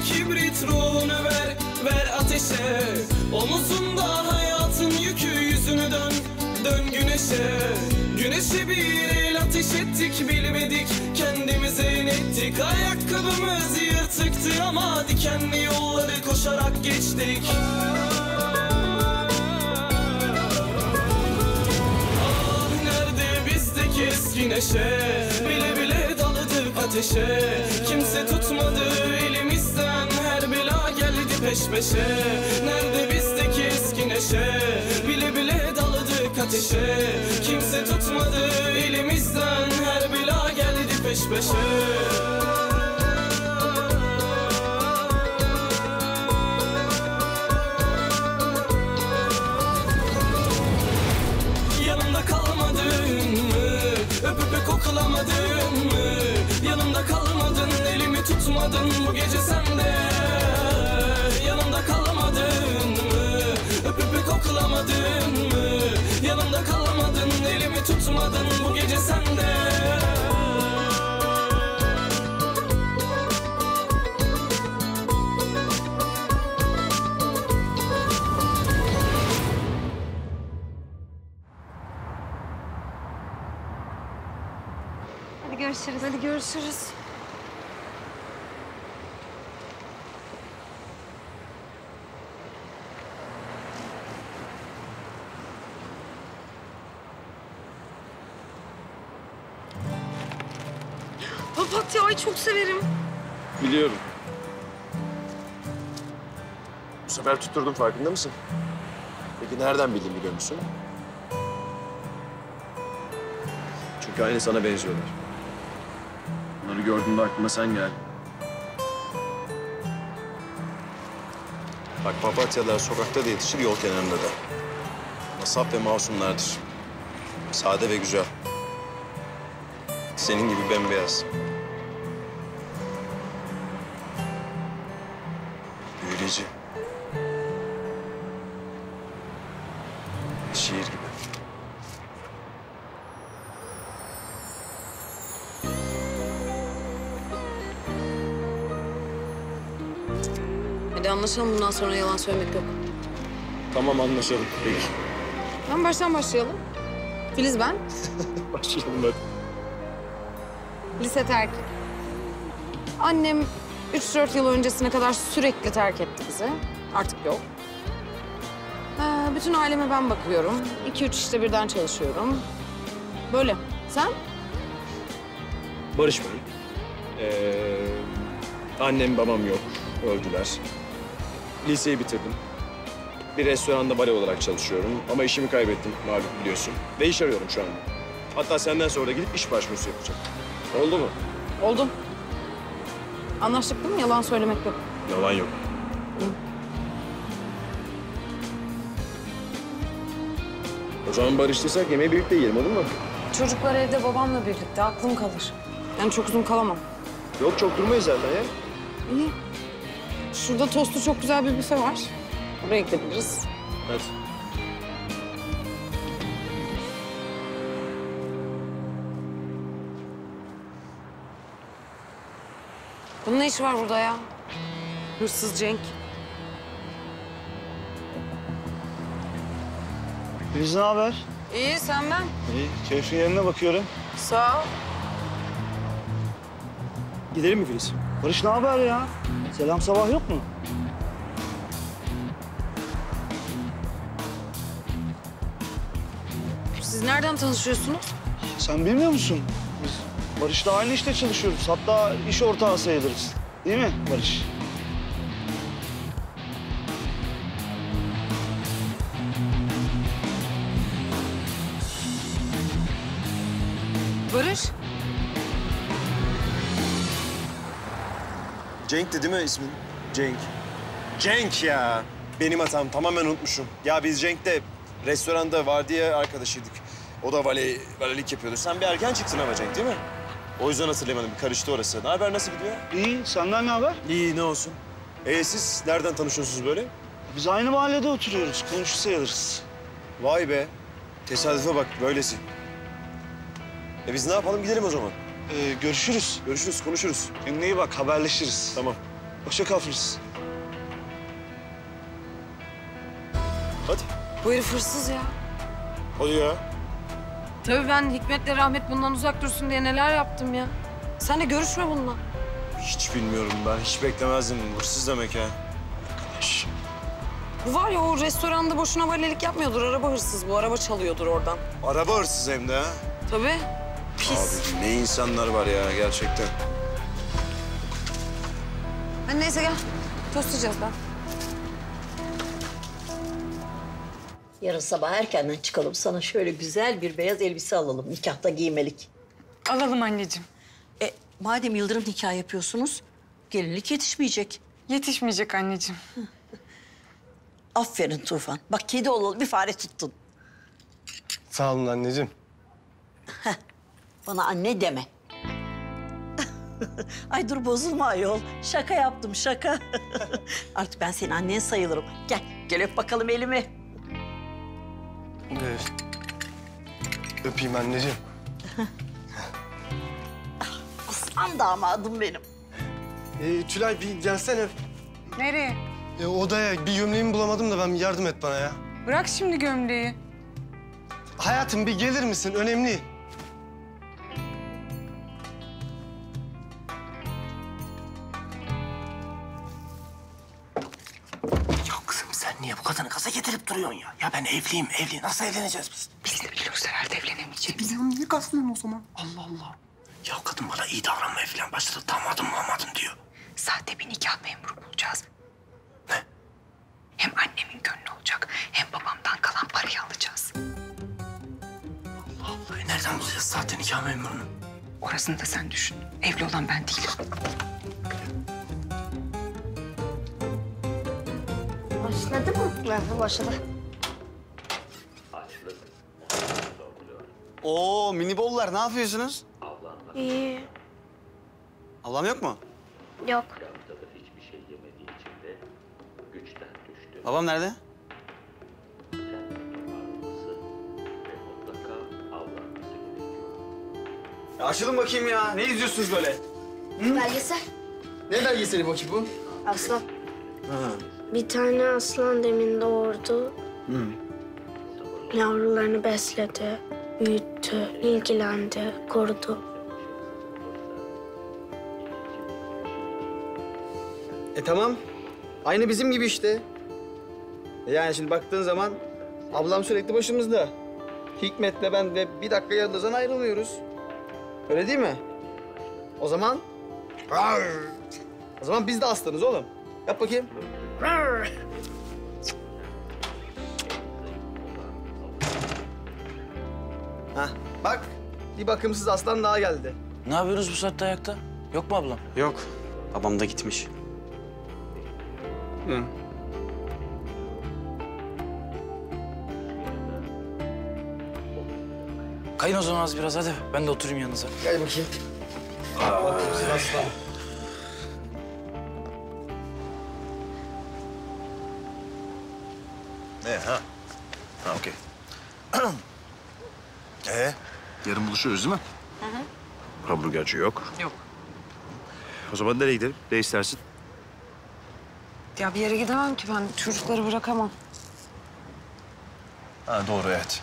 kibrit ruhunu ver, ver ateşe. Omuzunda hayatın yükü, yüzünü dön, dön güneşe. Güneşe bir el ateş ettik, bilmedik kendimize inettik. Ayakkabımız yırtıktı ama dikenli yolları koşarak geçtik. Ah nerede bizdeki eski neşe, bile bile daladık ateşe. Kimse tutmadı elimizden, her bela geldi peş peşe. Nerede bizdeki eski neşe, bile bile daladık ateşe. Kimse tutmadı elimizden, her bela geldi peş peşe. Yanımda kalmadın mı? Öpüp koklamadın mı? Yanımda kalmadın, elimi tutmadın bu gece sen de. Yanımda kalmadın mı? Öpüp koklamadın mı? Yanımda kalmadın, elimi tutmadın bu gece sen de. Hadi görüşürüz. Hadi görüşürüz. Papatyayı çok severim. Biliyorum. Bu sefer tutturdum, farkında mısın? Peki nereden bildin, biliyor musun? Çünkü aynı sana benziyorlar. Bunları gördüğümde aklıma sen geldin. Bak, papatyalar sokakta da yetişir, yol kenarında da. Ama saf ve masumlardır. Sade ve güzel. Senin gibi bembeyaz. Büyüleyici. Şiir gibi. Hadi anlaşalım, bundan sonra yalan söylemek yok. Tamam, anlaşalım. Peki. Ben baştan başlayalım. Filiz ben. Başlayalım hadi. Lise terk. Annem 3-4 yıl öncesine kadar sürekli terk etti bizi. Artık yok. Bütün aileme ben bakıyorum. 2-3 işte birden çalışıyorum. Böyle. Sen? Barış Bey. Annem babam yok. Öldüler. Liseyi bitirdim. Bir restoranda bale olarak çalışıyorum. Ama işimi kaybettim, malum biliyorsun. Ve iş arıyorum şu anda. Hatta senden sonra da gidip iş başvurusu yapacağım. Oldu mu? Oldu. Anlaştık değil mi? Yalan söylemek yok. Yalan yok. O zaman barıştıysak yemeği birlikte yiyelim, olur mu? Çocuklar evde babamla birlikte. Aklım kalır. Yani çok uzun kalamam. Yok, çok durmayız zaten ya. İyi. Şurada tostlu çok güzel bir büfe var. Oraya gidebiliriz. Hadi. Bunun ne işi var burada ya? Hırsız Cenk. Filiz ne haber? İyi, sen ben. İyi, keyfin yerine bakıyorum. Sağ ol. Gidelim mi Filiz? Barış ne haber ya? Selam sabah yok mu? Siz nereden tanışıyorsunuz? Sen bilmiyor musun? Biz Barış'la aynı işte çalışıyoruz. Hatta iş ortağı sayılırız. Değil mi Barış? Barış. Cenk'ti değil mi ismin? Cenk. Cenk ya. Benim hatam. Tamamen unutmuşum. Ya biz Cenk'te restoranda vardiya arkadaşıydık. O da valilik yapıyordu. Sen bir erken çıktın ama Cenk, değil mi? O yüzden hatırlayamadım. Bir karıştı orası. Ne haber? Nasıl gidiyor? İyi, senden ne haber? İyi, ne olsun. Siz nereden tanışıyorsunuz böyle? Biz aynı mahallede oturuyoruz. Komşu sayılırız. Vay be. Tesadüfe bak, böylesi. Biz ne yapalım? Gidelim o zaman. Görüşürüz. Görüşürüz, konuşuruz. Kendine iyi bak, haberleşiriz. Tamam. Hoşça kal Filiz. Hadi. Bu herif hırsız ya. Hadi ya. Tabii ben Hikmet'le Rahmet bundan uzak dursun diye neler yaptım ya. Sen de görüşme bununla. Hiç bilmiyorum ben. Hiç beklemezdim. Hırsız demek ha. Arkadaş. Bu var ya o restoranda boşuna valilik yapmıyordur. Araba hırsız bu. Araba çalıyordur oradan. Araba hırsız hem de ha. Tabii. Pis. Abi ne insanlar var ya gerçekten. Hadi neyse gel. Tost yiyeceğiz ben. Yarın sabah erkenden çıkalım. Sana şöyle güzel bir beyaz elbise alalım. Nikahta giymelik. Alalım anneciğim. Madem Yıldırım nikah yapıyorsunuz, gelinlik yetişmeyecek. Yetişmeyecek anneciğim. Aferin Tufan. Bak kedi olalı bir fare tuttun. Sağ olun anneciğim. Bana anne deme. Ay dur bozulma ayol. Şaka yaptım şaka. Artık ben senin annen sayılırım. Gel, gel öp bakalım elimi. Öpeyim anneciğim. Aslan damadım benim. Tülay bir gelsene. Nereye? Odaya bir gömleğimi bulamadım da ben yardım et bana ya. Bırak şimdi gömleği. Hayatım bir gelir misin? Önemli. Ya kızım sen niye bu kadını gaza getirip duruyorsun ya? Ya ben evliyim, evli. Nasıl evleneceğiz biz? Biz de biliyoruz herhalde evlenemeyeceğiz. Biz onu niye gazlıyorsun o zaman? Allah Allah. Ya kadın bana iyi davranmaya falan başladı. Damadım mamadım diyor. Sahte bir nikah memuru bulacağız. Ne? Hem annemin gönlü olacak hem babamdan kalan parayı alacağız. Allah nereden bulacağız sahte nikah memurunu? Orasını da sen düşün. Evli olan ben değilim. Başladı mı? Başladı. Oo minibollar ne yapıyorsunuz? İyi. Ablam yok mu? Yok. Babam nerede? Ya açılın bakayım ya. Ne izliyorsunuz böyle? Belgesel. Ne belgeseli bakayım bu? Aslan. Bir tane aslan demin doğurdu. Yavrularını besledi, büyüttü, ilgilendi, korudu. Tamam. Aynı bizim gibi işte. Yani şimdi baktığın zaman ablam sürekli başımızda. Hikmet'le ben de bir dakika yıldızdan ayrılmıyoruz. Öyle değil mi? O zaman... O zaman biz de aslanız oğlum. Yap bakayım. Hah, bak. Bir bakımsız aslan daha geldi. Ne yapıyorsunuz bu saatte ayakta? Yok mu ablam? Yok. Babam da gitmiş. Hı. Kayın o zaman az biraz hadi. Ben de oturayım yanınıza. Gel bakayım. Bakımsız aslan. Ne ha? Ha okey. Yarın buluşuyoruz değil mi? Hı hı. Hamburgerci yok. Yok. O zaman nereye gidelim? Ne istersin? Ya bir yere gidemem ki ben. Çocukları bırakamam. Ha doğru evet.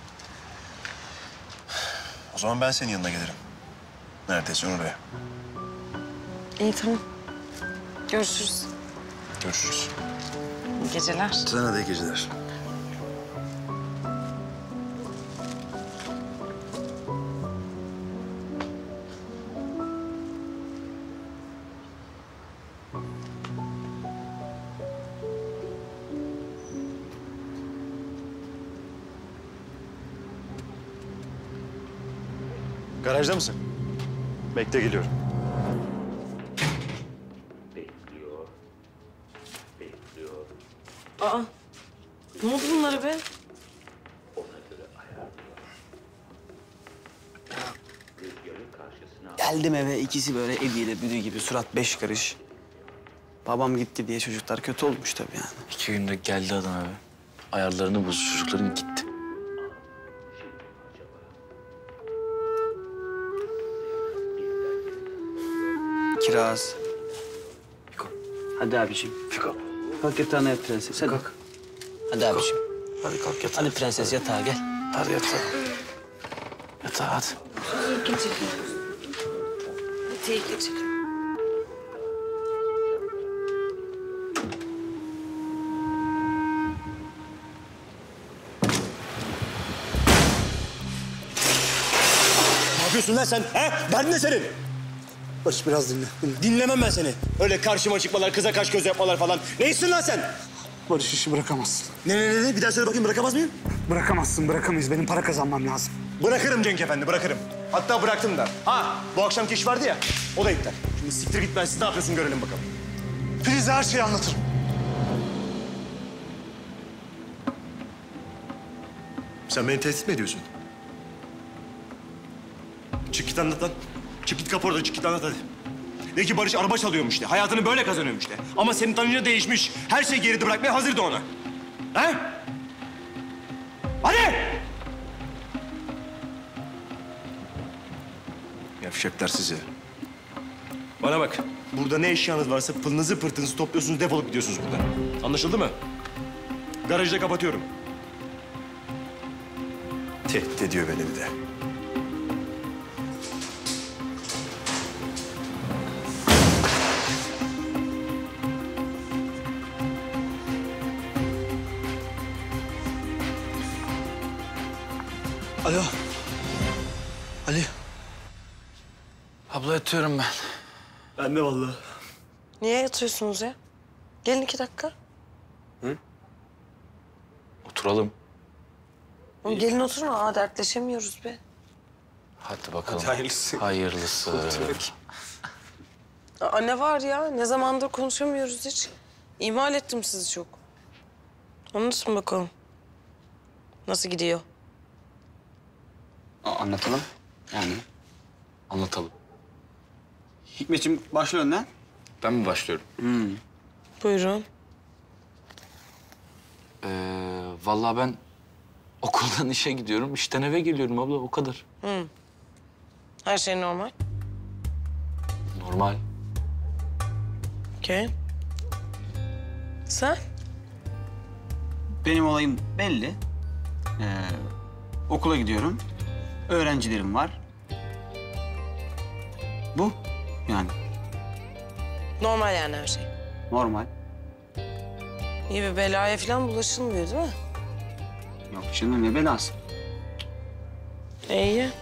O zaman ben senin yanına gelirim. Neredeyse oraya. İyi tamam. Görüşürüz. Görüşürüz. İyi geceler. Sana da iyi geceler. Garajda mısın? Bekle geliyorum. Aa, ne oldu bunlara be? Geldim eve ikisi böyle Edi'yle Büdü gibi surat 5 karış. Babam gitti diye çocuklar kötü olmuş tabii yani. 2 günde geldi adam abi. Ayarlarını bozdu çocukların gitti. Kiraz. Hadi abiciğim. Kalk yatağına yat prenses. Hadi. Kalk. Hadi abiciğim. Hadi kalk yatağa. Hadi prenses yatağa gel. Hadi yatağa. Yatağa hadi. İyi geceler. Hadi iyi geceler. Ne yapıyorsun lan sen? He? Derdin ne senin? Barış biraz dinle. Dinlemem ben seni. Öyle karşıma çıkmalar, kıza kaş göz yapmalar falan. Neysin lan sen? Barış işi bırakamazsın. Ne? Bir daha söyle bakayım, bırakamaz mıyım? Bırakamazsın, bırakamayız. Benim para kazanmam lazım. Bırakırım Cenk Efendi, bırakırım. Hatta bıraktım da. Ha, bu akşamki iş vardı ya, o da iptal. Şimdi siktir git, ben siz ne yapıyorsun görelim bakalım. Filiz'e her şeyi anlatırım. Sen beni tehdit mi ediyorsun? Çık git anlat lan. Çık git kapı orada, çık git anlat hadi. De ki Barış araba çalıyormuş de. Hayatını böyle kazanıyormuş de. Ama senin tanınca değişmiş. Her şeyi geride bırakmaya hazırdı ona. He? Hadi! Yavşaklar size. Bana bak. Burada ne eşyanız varsa pılınızı pırtınızı topluyorsunuz, defolup gidiyorsunuz buradan. Anlaşıldı mı? Garajı da kapatıyorum. Tehdit ediyor beni bir de. Alo. Ali. Abla yatıyorum ben. Ben de vallahi. Niye yatıyorsunuz ya? Gelin 2 dakika. Oturalım. Oğlum gelin oturun. Aa dertleşemiyoruz be. Hadi bakalım. Hayırlısı. Hayırlısı. Aa ne var ya? Ne zamandır konuşamıyoruz hiç. İhmal ettim sizi çok. Anlatın bakalım. Nasıl gidiyor? Anlatalım. Yani anlatalım. Hikmetciğim başla önden. Ben mi başlıyorum? Buyurun. Vallahi ben okuldan işe gidiyorum, işten eve geliyorum abla, o kadar. Her şey normal. Normal. Okey. Sen? Benim olayım belli. Okula gidiyorum. Öğrencilerim var. Bu yani Normal yani her şey. normal. İyi bir belaya falan bulaşılmıyor değil mi? Yok canım ne belası. İyi.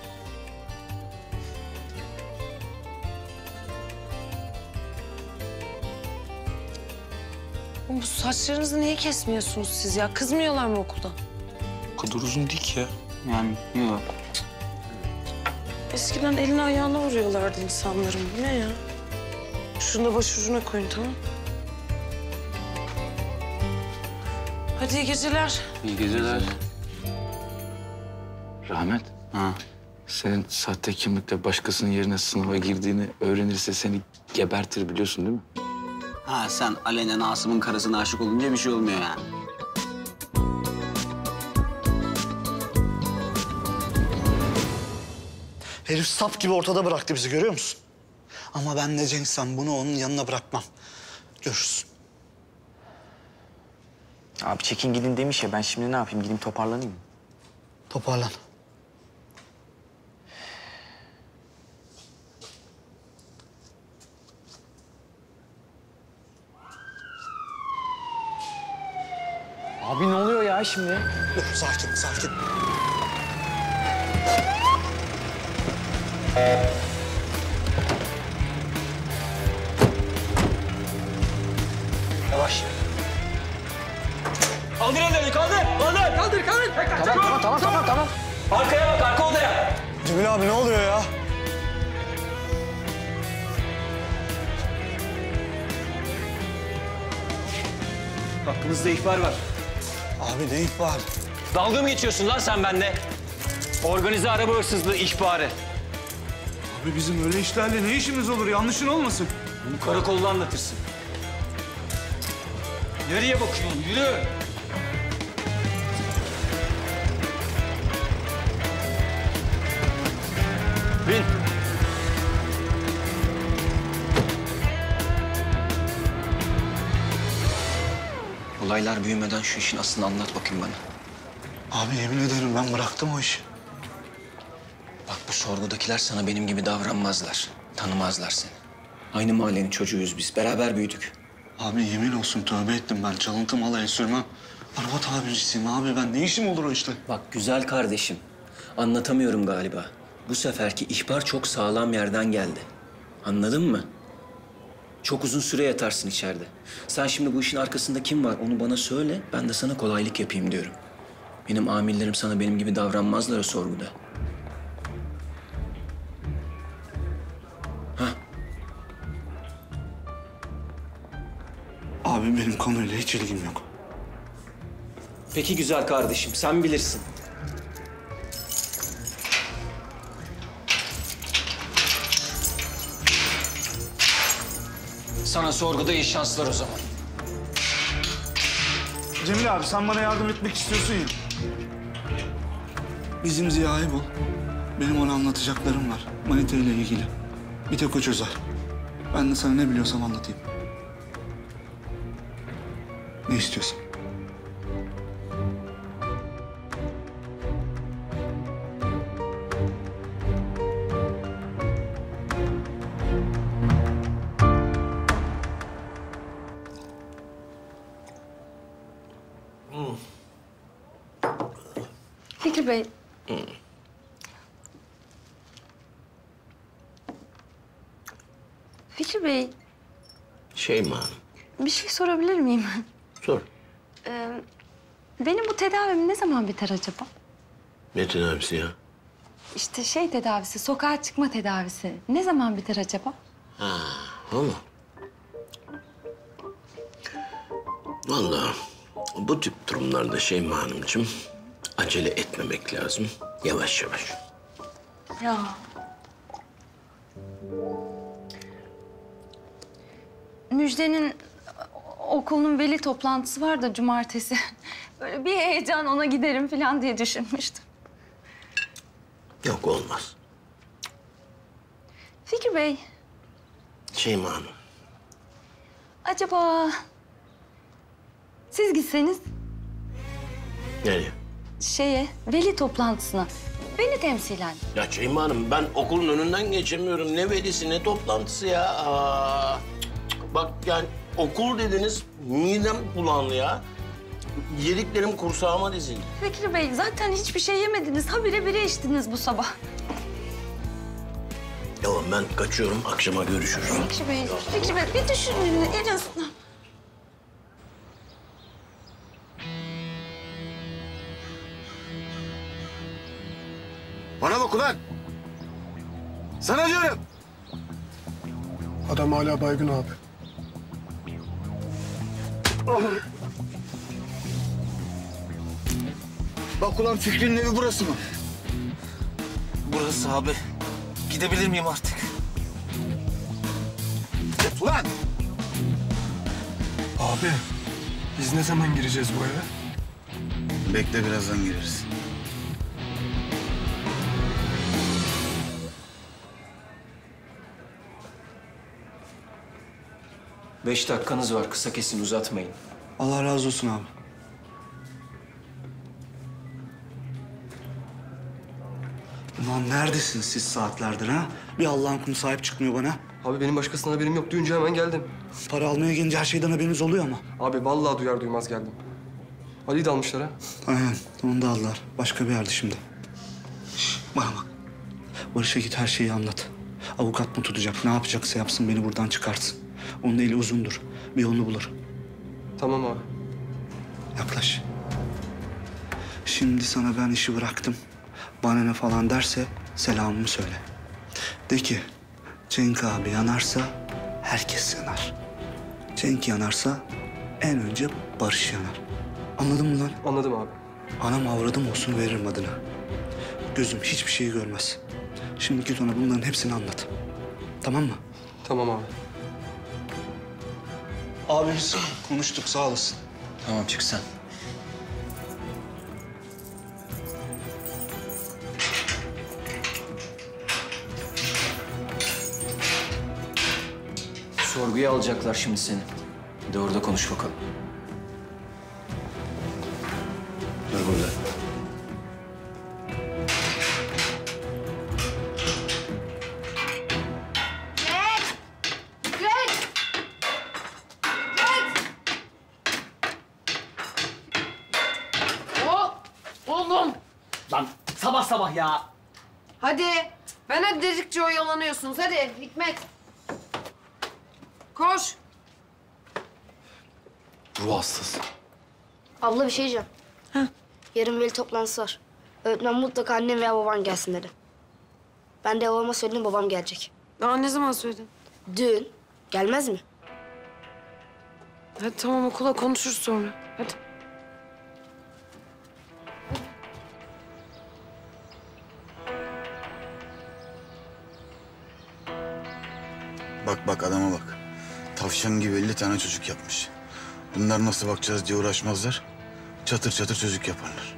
Oğlum bu saçlarınızı niye kesmiyorsunuz siz ya? Kızmıyorlar mı okulda? O kadar uzun değil ki ya. Yani yok. Eskiden elini ayağına vuruyorlardı insanların. Bu ne ya? Şunu da başucuna koyun tamam. Hadi iyi geceler. İyi geceler. Rahmet, Ha. senin sahte kimlikle başkasının yerine sınava girdiğini öğrenirse seni gebertir biliyorsun değil mi? Ha sen alenen Asım'ın karısına aşık olunca bir şey olmuyor yani. Herif sap gibi ortada bıraktı bizi, görüyor musun? Ama ben de Cenk'sem bunu onun yanına bırakmam. Görürsün. Abi çekin gidin demiş ya, ben şimdi ne yapayım? Gideyim toparlanayım mı? Toparlan. Abi ne oluyor ya şimdi? Dur, sakin, sakin. Yavaş. Kaldır ellerini, kaldır. Kaldır. Tamam. Arkaya bak, arka odaya. Cemil abi ne oluyor ya? Hakkınızda ihbar var. Abi ne ihbar? Dalga mı geçiyorsun lan sen bende? Organize araba hırsızlığı ihbarı. Abi bizim öyle işlerle ne işimiz olur? Yanlışın olmasın. Bunu karakolda anlatırsın. Nereye bakıyorsun? Yürü. Bin. olaylar büyümeden şu işin aslını anlat bakayım bana. Abi yemin ederim ben bıraktım o işi. Bak bu sorgudakiler sana benim gibi davranmazlar. Tanımazlar seni. Aynı mahallenin çocuğuyuz biz. Beraber büyüdük. Abi yemin olsun tövbe ettim ben. Çalıntı malayı sürmem. Araba tamircisiyim abi ben. Ne işim olur o işte? Bak güzel kardeşim. Anlatamıyorum galiba. Bu seferki ihbar çok sağlam yerden geldi. Anladın mı? Çok uzun süre yatarsın içeride. Sen şimdi bu işin arkasında kim var onu bana söyle. Ben de sana kolaylık yapayım diyorum. Benim amirlerim sana benim gibi davranmazlar o sorguda. Abi benim konuyla hiç ilgim yok. Peki güzel kardeşim, sen bilirsin. Sana sorguda iyi şanslar o zaman. Cemil abi sen bana yardım etmek istiyorsun ya. Bizim Ziya'yı bul. Benim ona anlatacaklarım var. Manita ile ilgili. Bir tek o çözer. Ben de sana ne biliyorsam anlatayım. Ne istiyorsun? Fikri Bey. Fikri Bey, Şeyma. bir şey sorabilir miyim? Sor. Benim bu tedavim ne zaman biter acaba? Ne tedavisi ya? İşte şey tedavisi, sokağa çıkma tedavisi. Ne zaman biter acaba? Ha, o mu? Vallahi bu tip durumlarda Şeyma Hanımcığım acele etmemek lazım. Yavaş yavaş. Ya. Müjde'nin okulun veli toplantısı var da cumartesi. Böyle bir heyecan ona giderim falan diye düşünmüştüm. Yok olmaz. Fikri Bey, Şeyma Hanım. acaba siz gitseniz Nereye? veli toplantısına beni temsilen. Ya Şeyma Hanım ben okulun önünden geçemiyorum. Ne velisi ne toplantısı ya. Bak yani okul dediniz midem bulandı ya. Yediklerim kursağıma dizildi. Fikri Bey, zaten hiçbir şey yemediniz. Habire bire içtiniz bu sabah. Tamam ben kaçıyorum. Akşama görüşürüz. Fikri Bey, bir düşünün en azından. Bana bak ulan. Sana diyorum. Adam hala baygın abi. Bak ulan Fikri'nin evi burası mı? Burası abi. Gidebilir miyim artık? Git ulan! Abi, biz ne zaman gireceğiz bu eve? Bekle birazdan gireriz. Beş dakikanız var. Kısa kesin uzatmayın. Allah razı olsun abi. Ulan neredesiniz siz saatlerdir ha? Bir Allah'ın kulu sahip çıkmıyor bana. Abi benim başkasından haberim yok. Duyunca hemen geldim. Para almaya gelince her şeyden haberiniz oluyor ama. Abi vallahi duyar duymaz geldim. Ali'yi de almışlar ha. Aynen onu da aldılar. Başka bir yerde şimdi. Şş, bana bak. Barış'a git her şeyi anlat. Avukat mı tutacak? Ne yapacaksa yapsın beni buradan çıkartsın. Onun eli uzundur. Bir yolunu bulur. Tamam abi. Yaklaş. Şimdi sana ben işi bıraktım. Bana ne falan derse selamımı söyle. De ki Cenk abi yanarsa herkes yanar. Cenk yanarsa en önce Barış yanar. Anladın mı lan? Anladım abi. Anam avradım olsun veririm adına. Gözüm hiçbir şeyi görmez. Şimdi git ona bunların hepsini anlat. Tamam mı? Tamam abi. Abi biz konuştuk sağ olasın. Tamam çık sen. Sorguya alacaklar şimdi seni. Bir de orada konuş bakalım. Dur burada. Oğlum. Lan sabah sabah ya. Hadi. Ben hadi dedikçe oyalanıyorsunuz. Hadi Hikmet. Koş. Ruh hastası. Abla bir şey diyeceğim. Yarın veli toplantısı var. Öğretmen mutlaka annem veya baban gelsin dedi. Ben de babama söyledim, babam gelecek. Daha ne zaman söyledin? Dün. Gelmez mi? Hadi tamam okula konuşuruz sonra. Hadi. Bak adama bak. Tavşan gibi 50 tane çocuk yapmış. Bunlar nasıl bakacağız diye uğraşmazlar. Çatır çatır çocuk yaparlar.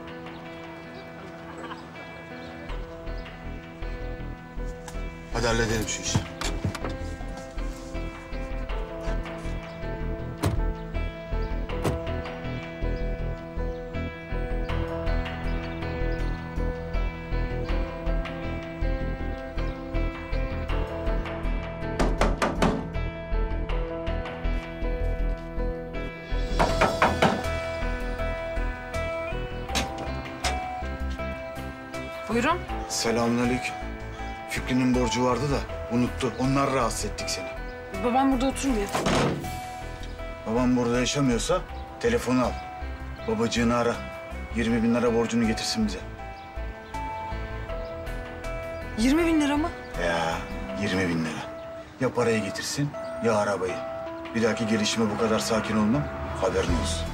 Hadi halledelim şu işi. Buyurun. Selamünaleyküm. Fikri'nin borcu vardı da unuttu. Onlar rahatsız ettik seni. Babam burada oturmuyor. Babam burada yaşamıyorsa telefonu al. Babacığını ara. 20.000 lira borcunu getirsin bize. 20.000 lira mı? Ya 20.000 lira. Ya parayı getirsin ya arabayı. Bir dahaki gelişime bu kadar sakin olmam. Haberin olsun.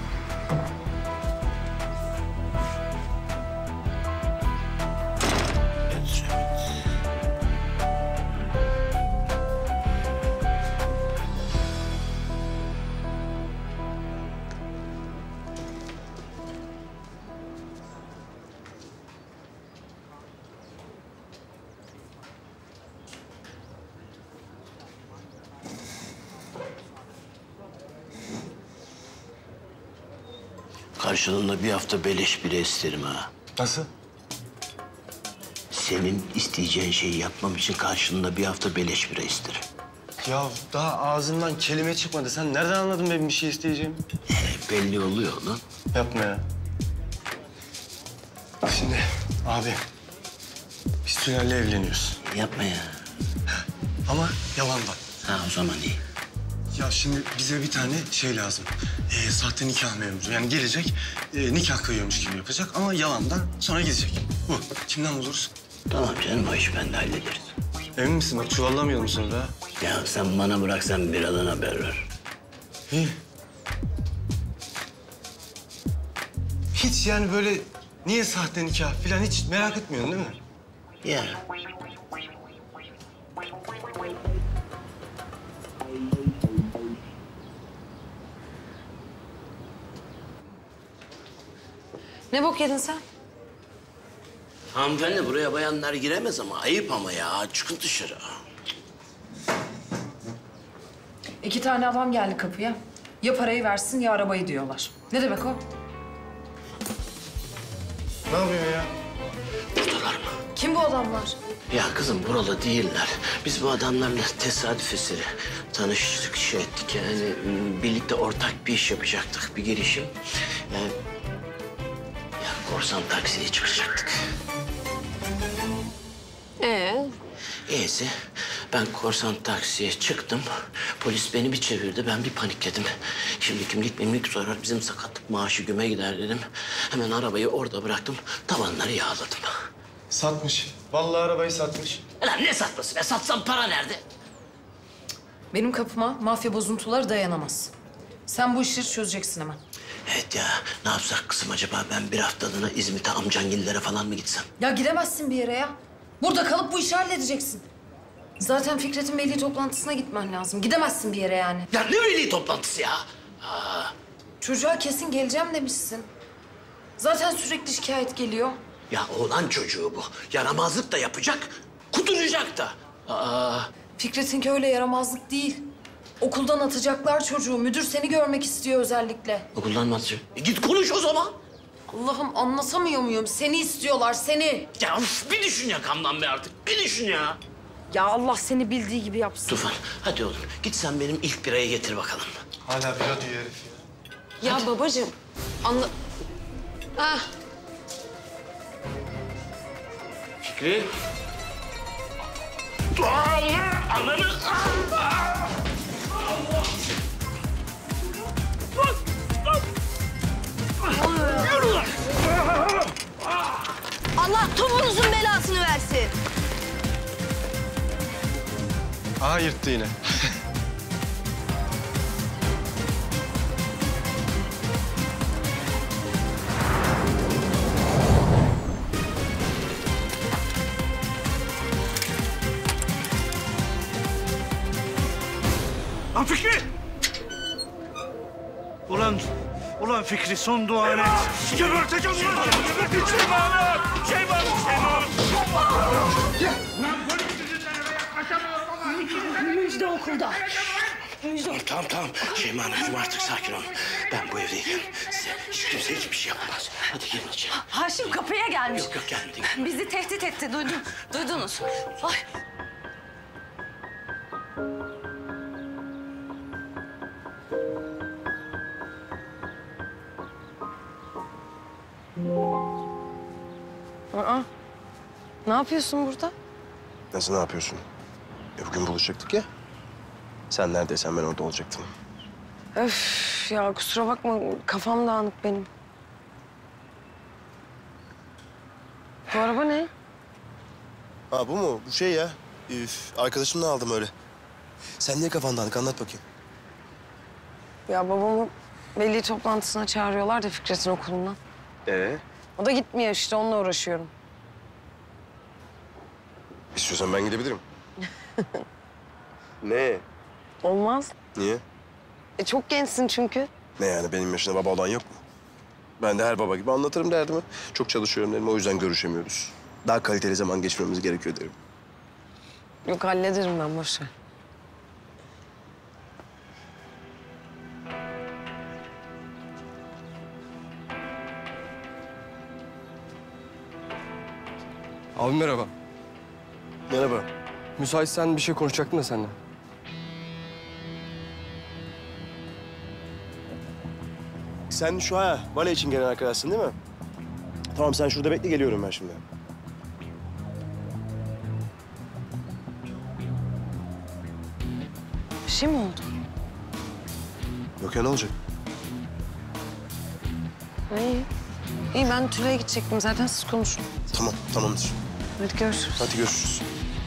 Karşılığında bir hafta beleş bire isterim ha. Nasıl? Senin isteyeceğin şeyi yapmam için karşılığında bir hafta beleş bire isterim. Ya daha ağzından kelime çıkmadı. Sen nereden anladın benim bir şey isteyeceğimi? Belli oluyor lan. Yapma ya. Şimdi abi biz Tülay'la evleniyoruz. Yapma ya. Ama yalandan. Ha o zaman iyi. Ya şimdi bize bir tane şey lazım. Sahte nikah memuru. Yani gelecek nikah kıyıyormuş gibi yapacak ama yalandan sonra gidecek. Bu. Kimden buluruz? Tamam canım o işi ben de hallederiz. Emin misin? Bak çuvallamayalım sonra. Ya sen bana bıraksan biradan haber ver. İyi. Hiç yani böyle niye sahte nikah falan hiç merak etmiyorsun değil mi? Ya. Ne bok yedin sen? Hanımefendi buraya bayanlar giremez ama ayıp ama ya. Çıkın dışarı. 2 tane adam geldi kapıya. Ya parayı versin ya arabayı diyorlar. Ne demek o? Ne yapıyor ya? Buradalar mı? Kim bu adamlar? Ya kızım buralı değiller. Biz bu adamlarla tesadüf eseri tanıştık, şey ettik yani. Birlikte ortak bir iş yapacaktık, bir girişim. Ya korsan taksiye çıkacaktık. İyisi ben korsan taksiye çıktım. Polis beni bir çevirdi, ben bir panikledim. Şimdi kimlik mimlik sorar, bizim sakatlık maaşı güme gider dedim. Hemen arabayı orada bıraktım, tavanları yağladım. Satmış. Vallahi arabayı satmış. Lan ne satması be? Satsam para nerede? Benim kapıma mafya bozuntuları dayanamaz. Sen bu işleri çözeceksin hemen. Evet ya, ne yapsak kızım acaba? Ben bir haftalığına İzmit'e amcangillere falan mı gitsem? Ya gidemezsin bir yere ya. Burada kalıp bu işi halledeceksin. Zaten Fikret'in veli toplantısına gitmen lazım. Gidemezsin bir yere yani. Ya ne veli toplantısı ya? Çocuğa kesin geleceğim demişsin. Zaten sürekli şikayet geliyor. Ya oğlan çocuğu bu. Yaramazlık da yapacak, kuduracak da. Fikret'inki öyle yaramazlık değil. Okuldan atacaklar çocuğu. Müdür seni görmek istiyor özellikle. Okuldan mı atacak? Git konuş o zaman. Allah'ım anlatamıyor muyum? Seni istiyorlar, seni. Ya uf, bir düşün yakamdan be artık. Bir düşün ya. Ya Allah seni bildiği gibi yapsın. Tufan hadi oğlum git sen benim ilk birayı getir bakalım. Hala bira diyor herif ya. Ya babacığım, Ah. Fikri. Allah! Ananı! Allah topunuzun belasını versin. Aha yırttı yine. Lan Fikri! Ulan Fikri son duanı et. Geberteceğim ulan! Geberteceğim ulan! Müjde okulda. Tamam. Şeyma Hanımcığım artık sakin olun. Ben bu evdeyim. Size hiç kimse hiçbir şey yapmaz. Hadi gelin içeri. Haşim kapıya gelmiş. Yok gelmedi. Bizi tehdit etti, duydunuz. Ay. Aa, ne yapıyorsun burada? Nasıl ne yapıyorsun? Bugün buluşacaktık ya. Sen neredeysen ben orada olacaktım. Öf ya kusura bakma kafam dağınık benim. Bu araba ne? Ha bu mu? Bu şey ya. Arkadaşımla aldım öyle. Sen niye kafan dağınık? Anlat bakayım. Ya babamı veli toplantısına çağırıyorlar da Fikret'in okulundan. O da gitmiyor işte onunla uğraşıyorum. İstiyorsan ben gidebilirim. Ne? Olmaz. Niye? Çok gençsin çünkü. Ne yani benim yaşında baba olan yok mu? Ben de her baba gibi anlatırım derdimi. Çok çalışıyorum dedim o yüzden görüşemiyoruz. Daha kaliteli zaman geçirmemiz gerekiyor derim. Yok hallederim ben boş ver. Abi merhaba. Merhaba. Müsaitsen bir şey konuşacaktım da seninle. Sen şu bale için gelen arkadaşsın değil mi? Tamam sen şurada bekle geliyorum ben şimdi. Bir şey mi oldu? Yok ya ne olacak? İyi. İyi ben Tülay'a gidecektim zaten siz konuşun. Tamam tamamdır. Hadi görüşürüz. Hadi görüşürüz.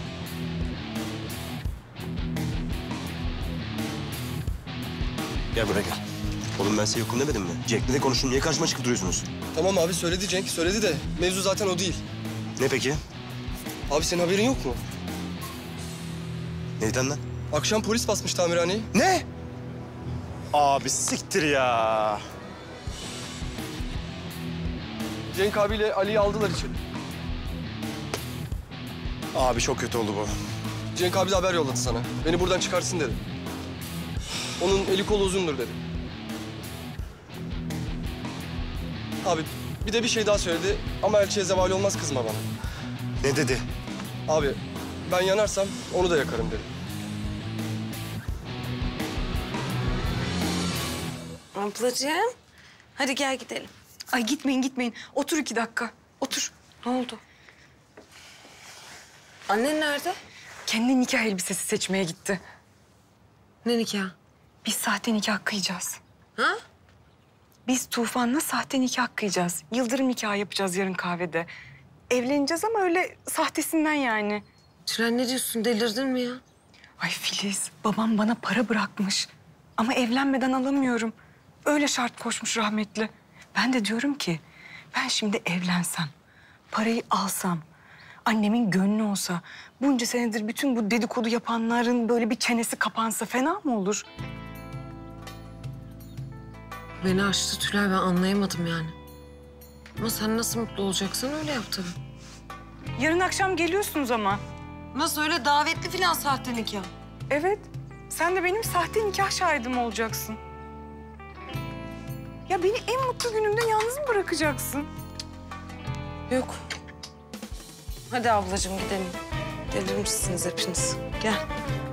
Gel buraya gel. Oğlum ben size yokum demedim mi? Cenk'le de konuşun. Niye karşıma çıkıp duruyorsunuz? Tamam abi söyledi Cenk, söyledi de mevzu zaten o değil. Ne peki? Abi senin haberin yok mu? Neyden lan? Akşam polis basmış tamirhaneyi. Ne? Abi siktir ya. Cenk abiyle Ali'yi aldılar içeri. Abi çok kötü oldu bu. Cenk abi de haber yolladı sana. Beni buradan çıkarsın dedi. Onun eli kolu uzundur dedi. Abi bir de bir şey daha söyledi ama elçiye zeval olmaz kızma bana. Ne dedi? Abi ben yanarsam onu da yakarım dedi. Ablacığım hadi gel gidelim. Ay gitmeyin. Otur 2 dakika. Otur. Ne oldu? Annen nerede? Kendi nikah elbisesi seçmeye gitti. Ne nikah? Biz sahte nikah kıyacağız. Ha? Biz Tufan'la sahte nikah kıyacağız. Yıldırım nikahı yapacağız yarın kahvede. Evleneceğiz ama öyle sahtesinden yani. Tülay ne diyorsun? Delirdin mi ya? Ay Filiz, babam bana para bırakmış. Ama evlenmeden alamıyorum. Öyle şart koşmuş rahmetli. Ben de diyorum ki ben şimdi evlensem, parayı alsam, annemin gönlü olsa, bunca senedir bütün bu dedikodu yapanların böyle bir çenesi kapansa fena mı olur? Beni açtı Tülay ben anlayamadım yani. Ama sen nasıl mutlu olacaksan öyle yap tabii. Yarın akşam geliyorsunuz ama. Nasıl öyle davetli falan sahte nikah? Evet. Sen de benim sahte nikah şahidim olacaksın. Ya beni en mutlu günümde yalnız mı bırakacaksın? Yok. Hadi ablacığım gidelim. Delirmişsiniz hepiniz. Gel.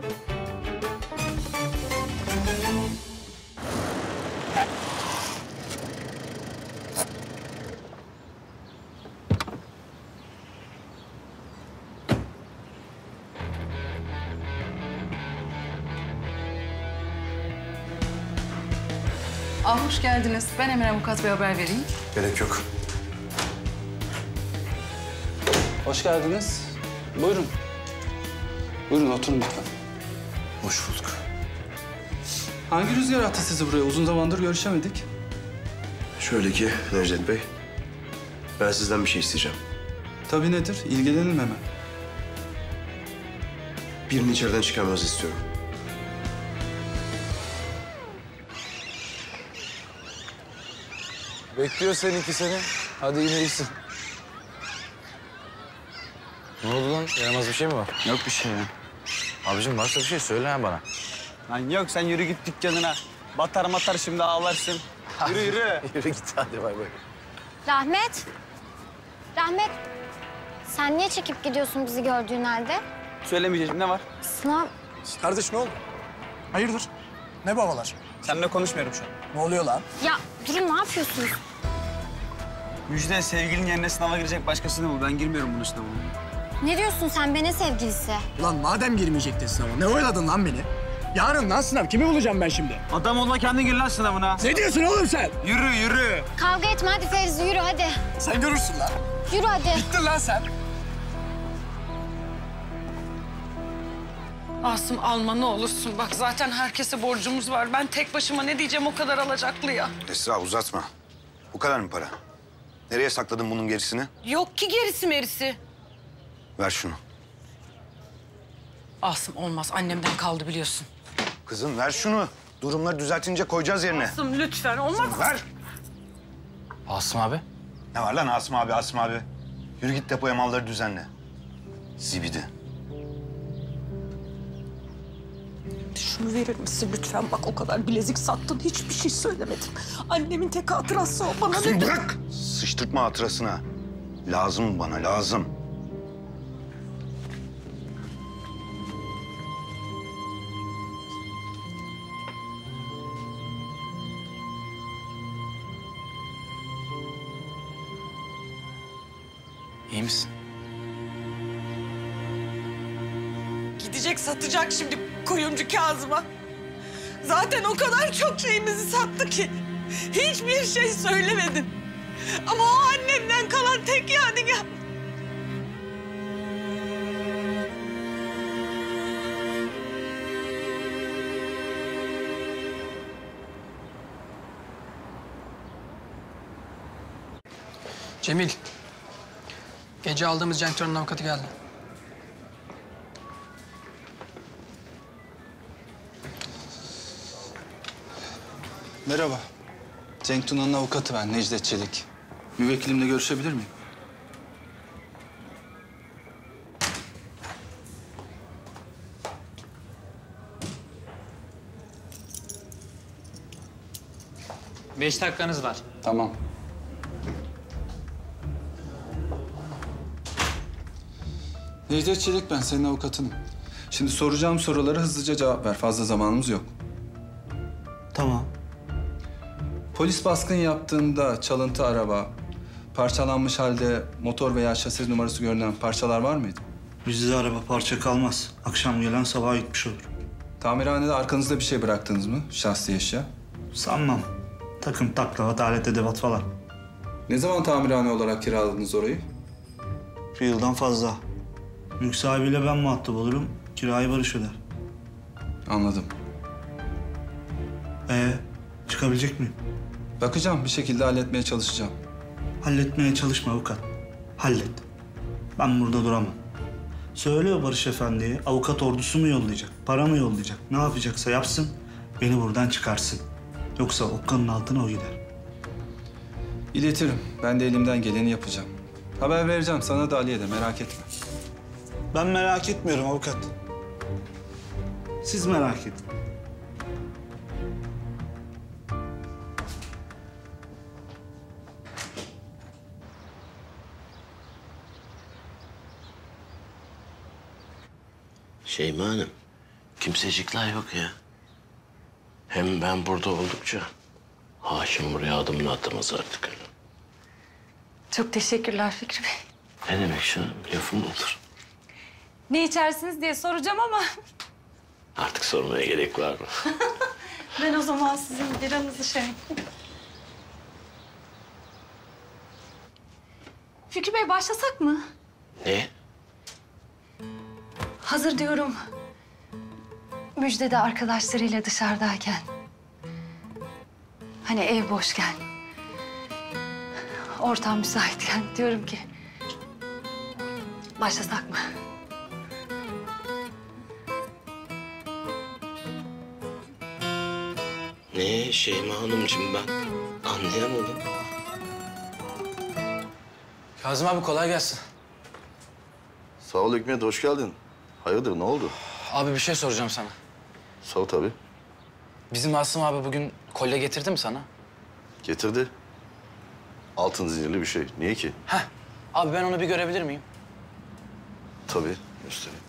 Hoş geldiniz. Ben Emir Avukat Bey, haber vereyim. Gerek yok. Hoş geldiniz. Buyurun. Buyurun oturun lütfen. Hoş bulduk. Hangi rüzgar attı sizi buraya? Uzun zamandır görüşemedik. Şöyle ki Necdet Bey, ben sizden bir şey isteyeceğim. Tabii nedir? İlgilenelim hemen. Birini içeriden çıkarmanızı istiyorum. Bekliyor seninki seni. Hadi yine iyisin. Ne oldu lan? Yaramaz bir şey mi var? Yok bir şey ya. Abicim varsa bir şey söyle ha bana. Lan yok, sen yürü git dükkanına. Batar matar şimdi ağlarsın. Yürü yürü. Yürü git hadi bay bay. Rahmet. Rahmet. Sen niye çekip gidiyorsun bizi gördüğün halde? Söylemeyeceğim, ne var? Sınav. Kardeş ne oldu? Hayırdır? Ne babalar? Seninle konuşmuyorum şu an. Ne oluyor lan? Ya durun, ne yapıyorsunuz? Müjde, sevgilin yerine sınava girecek başkasını bul. Ben girmiyorum bunun sınavına. Ne diyorsun sen be, ne sevgilisi? Ulan madem girmeyecektin sınava, ne oyladın lan beni? Yarın lan sınav, kimi bulacağım ben şimdi? Adam olma, kendin gir lan sınavına. Ne diyorsun oğlum sen? Yürü yürü. Kavga etme hadi Fevzi, yürü hadi. Sen görürsün lan. Yürü hadi. Bittin lan sen. Asım alma ne olursun. Bak zaten herkese borcumuz var. Ben tek başıma ne diyeceğim o kadar alacaklıya. Esra uzatma. Bu kadar mı para? Nereye sakladın bunun gerisini? Yok ki gerisi merisi. Ver şunu. Asım olmaz, annemden kaldı biliyorsun. Kızım ver şunu. Durumları düzeltince koyacağız yerine. Asım lütfen olmaz. Ver. Asım abi. Ne var lan Asım abi, Asım abi? Yürü git depoya malları düzenle. Zibidi. Şunu verir misin lütfen? Bak o kadar bilezik sattın, hiçbir şey söylemedim. Annemin tek hatırası o. Bana Kızım ne... bırak! Sıçtırtma hatırasına. Lazım bana, lazım. İyi misin? Gidecek satacak şimdi kuyumcu Kazım'a. Zaten o kadar çok şeyimizi sattı ki. Hiçbir şey söylemedin. Ama o annemden kalan tek yadigar. Cemil. Gece aldığımız Cenk Tören'in avukatı geldi. Merhaba. Cenk Tuna'nın avukatı ben, Necdet Çelik. Müvekkilimle görüşebilir miyim? Beş dakikanız var. Tamam. Necdet Çelik ben, senin avukatınım. Şimdi soracağım sorulara hızlıca cevap ver. Fazla zamanımız yok. Tamam. Polis baskın yaptığında çalıntı araba, parçalanmış halde motor veya şasi numarası görünen parçalar var mıydı? Bizde araba parça kalmaz. Akşam gelen sabaha gitmiş olur. Tamirhanede arkanızda bir şey bıraktınız mı? Şahsi eşya. Sanmam. Takım taklavat, alet edevat falan. Ne zaman tamirhane olarak kiraladınız orayı? Bir yıldan fazla. Mülk sahibiyle ben muhatap olurum. Kirayı Barış öder. Anladım. Çıkabilecek miyim? Bakacağım, bir şekilde halletmeye çalışacağım. Halletmeye çalışma avukat. Hallet. Ben burada duramam. Söyle Barış Efendi'ye avukat ordusu mu yollayacak, para mı yollayacak? Ne yapacaksa yapsın, beni buradan çıkarsın. Yoksa okkanın altına o gider. İletirim. Ben de elimden geleni yapacağım. Haber vereceğim sana da Ali'ye de, merak etme. Ben merak etmiyorum avukat. Siz merak edin. Şeyma Hanım, kimsecikler yok ya. Hem ben burada oldukça Haşim buraya adımını atamaz artık. Çok teşekkürler Fikri Bey. Ne demek canım? Lafım mı olur? Ne içersiniz diye soracağım ama Artık sormaya gerek var mı? ben o zaman sizin biranızı şey... Fikri Bey başlasak mı? Ne? Hazır diyorum. Müjde de arkadaşlarıyla dışarıdayken. Hani ev boşken. Ortam müsaitken diyorum ki... Başlasak mı? Ne Şeyma Hanımcığım ben anlayamadım. Kazım abi kolay gelsin. Sağ ol Hikmet, hoş geldin. Hayırdır, ne oldu? Abi bir şey soracağım sana. Sor tabii. Bizim Asım abi bugün kolye getirdi mi sana? Getirdi. Altın zincirli bir şey. Niye ki? Heh. Abi ben onu bir görebilir miyim? Tabii, göstereyim.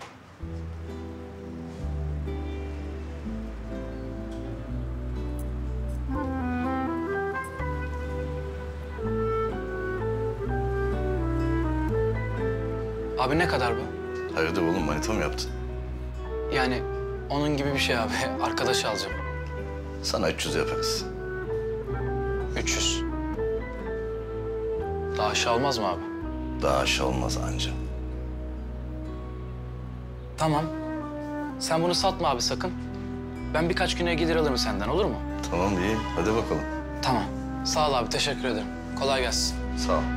Abi ne kadar bu? Hayırdır oğlum, manita mı yaptın? Yani onun gibi bir şey abi. Arkadaş alacağım. Sana 300 yaparız. 300. Daha aşağı olmaz mı abi? Daha aşağı olmaz anca. Tamam. Sen bunu satma abi sakın. Ben birkaç güne gelir alırım senden, olur mu? Tamam, iyi. Hadi bakalım. Tamam. Sağ ol abi, teşekkür ederim. Kolay gelsin. Sağ ol.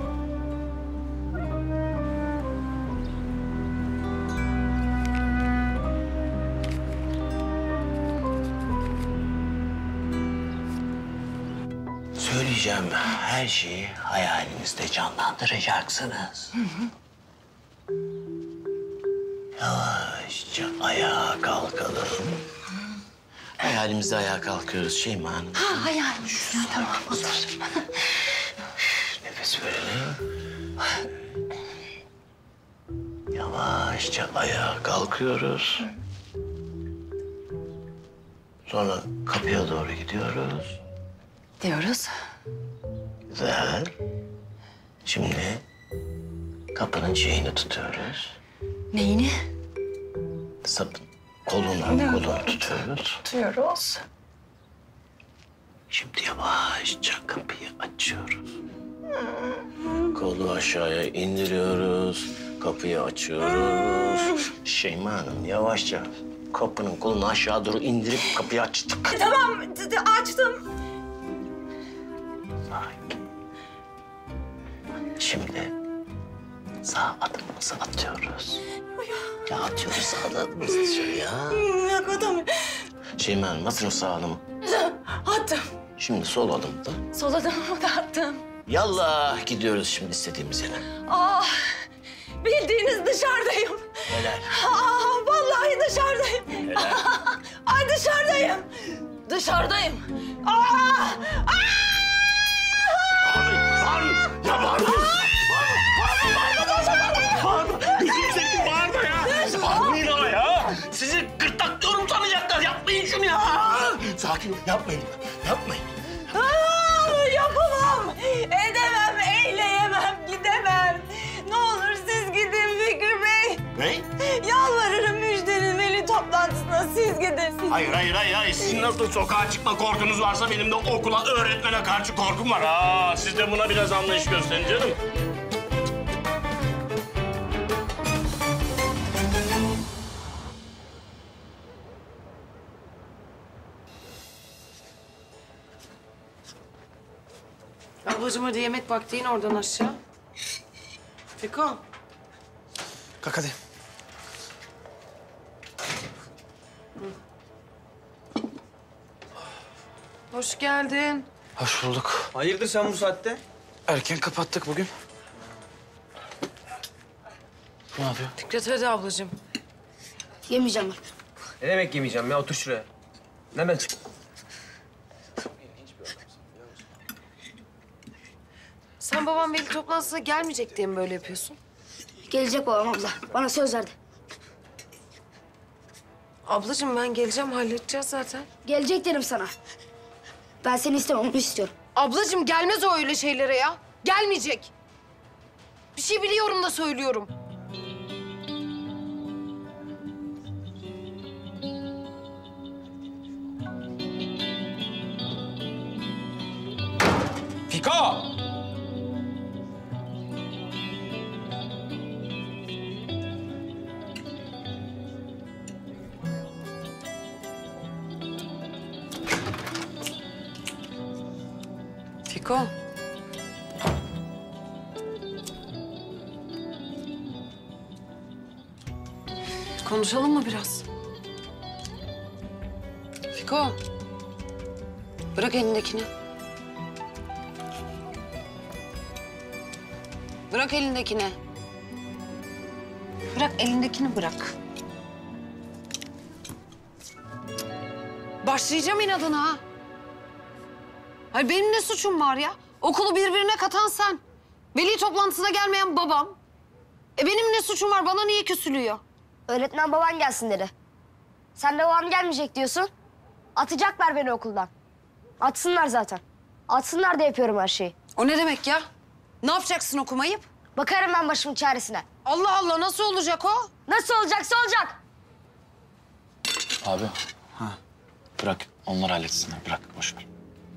Söyleyeceğim her şeyi hayalinizde canlandıracaksınız. Yavaşça ayağa kalkalım. Hayalimizde ayağa kalkıyoruz Şeyma Hanım. Ha hayalmiş ya tamam otur. Nefes verelim. Yavaşça ayağa kalkıyoruz. Sonra kapıya doğru gidiyoruz. Diyoruz. Güzel. Şimdi kapının şeyini tutuyoruz. Neyini? Sapın kolunu tutuyoruz. Tutuyoruz. Şimdi yavaşça kapıyı açıyoruz. Kolu aşağıya indiriyoruz. Kapıyı açıyoruz. Şeyma Hanım yavaşça kapının kolunu aşağı doğru indirip kapıyı açtık. Tamam açtım. Şimdi sağ adımımızı atıyoruz. Ya atıyoruz sağ adımımızı dışarıya. Yok atamıyorum. Şeyma Hanım atın o sağ adımı. Attım. Şimdi sol adımda. Sol adımımı da attım. Yallah gidiyoruz şimdi istediğimiz yere. Ah bildiğiniz dışarıdayım. Helal. Ah vallahi dışarıdayım. Helal. Ay dışarıdayım. Dışarıdayım. Ah! Ya bağırma! Bağırma! Gözünü seveyim bağırma ya! Bağırmayın ama ya! Sizi gırtlaklıyorum sanacaklar. Yapmayın şunu ya! Sakin ol, yapmayın. Yapmayın. Yapamam. Edemem, eyleyemem, gidemem. Ne olur siz gidin Fikri Bey. Ne? Yalvarırım Müjde'nin veli toplantısına siz gidin. Hayır. Sizin nasıl sokağa çıkma korkunuz varsa benim de okula, öğretmene karşı korkum var. Ha, siz de buna biraz anlayış gösterin canım. Ablacığım hadi yemek vakti in oradan aşağı. Fiko. Kalk hadi. Hoş geldin. Hoş bulduk. Hayırdır sen bu saatte? Erken kapattık bugün. Ne yapıyor? Fikret hadi ablacığım. Yemeyeceğim ben. Ne demek yemeyeceğim ya? Otur şuraya. Nereden çık? Sen babam veli toplantısına gelmeyecek diye mi böyle yapıyorsun? Gelecek babam abla. Bana söz verdi. Ablacığım ben geleceğim, halledeceğiz zaten. Gelecek dedim sana. Ben seni istemem, onu istiyorum. Ablacığım gelmez o öyle şeylere ya. Gelmeyecek. Bir şey biliyorum da söylüyorum. Fiko! Fiko. Konuşalım mı biraz? Fiko. Bırak elindekini. Bırak elindekini. Bırak elindekini bırak. Başlayacağım inadına ha. Hayır benim ne suçum var ya? Okulu birbirine katan sen. Veli toplantısına gelmeyen babam. Benim ne suçum var? Bana niye küsülüyor? Öğretmen baban gelsin dedi. Sen de babam gelmeyecek diyorsun. Atacaklar beni okuldan. Atsınlar zaten. Atsınlar da yapıyorum her şeyi. O ne demek ya? Ne yapacaksın okumayıp? Bakarım ben başımın çaresine. Allah Allah nasıl olacak o? Nasıl olacaksa olacak. Abi. Bırak onlar halletsinler. Bırak boş ver.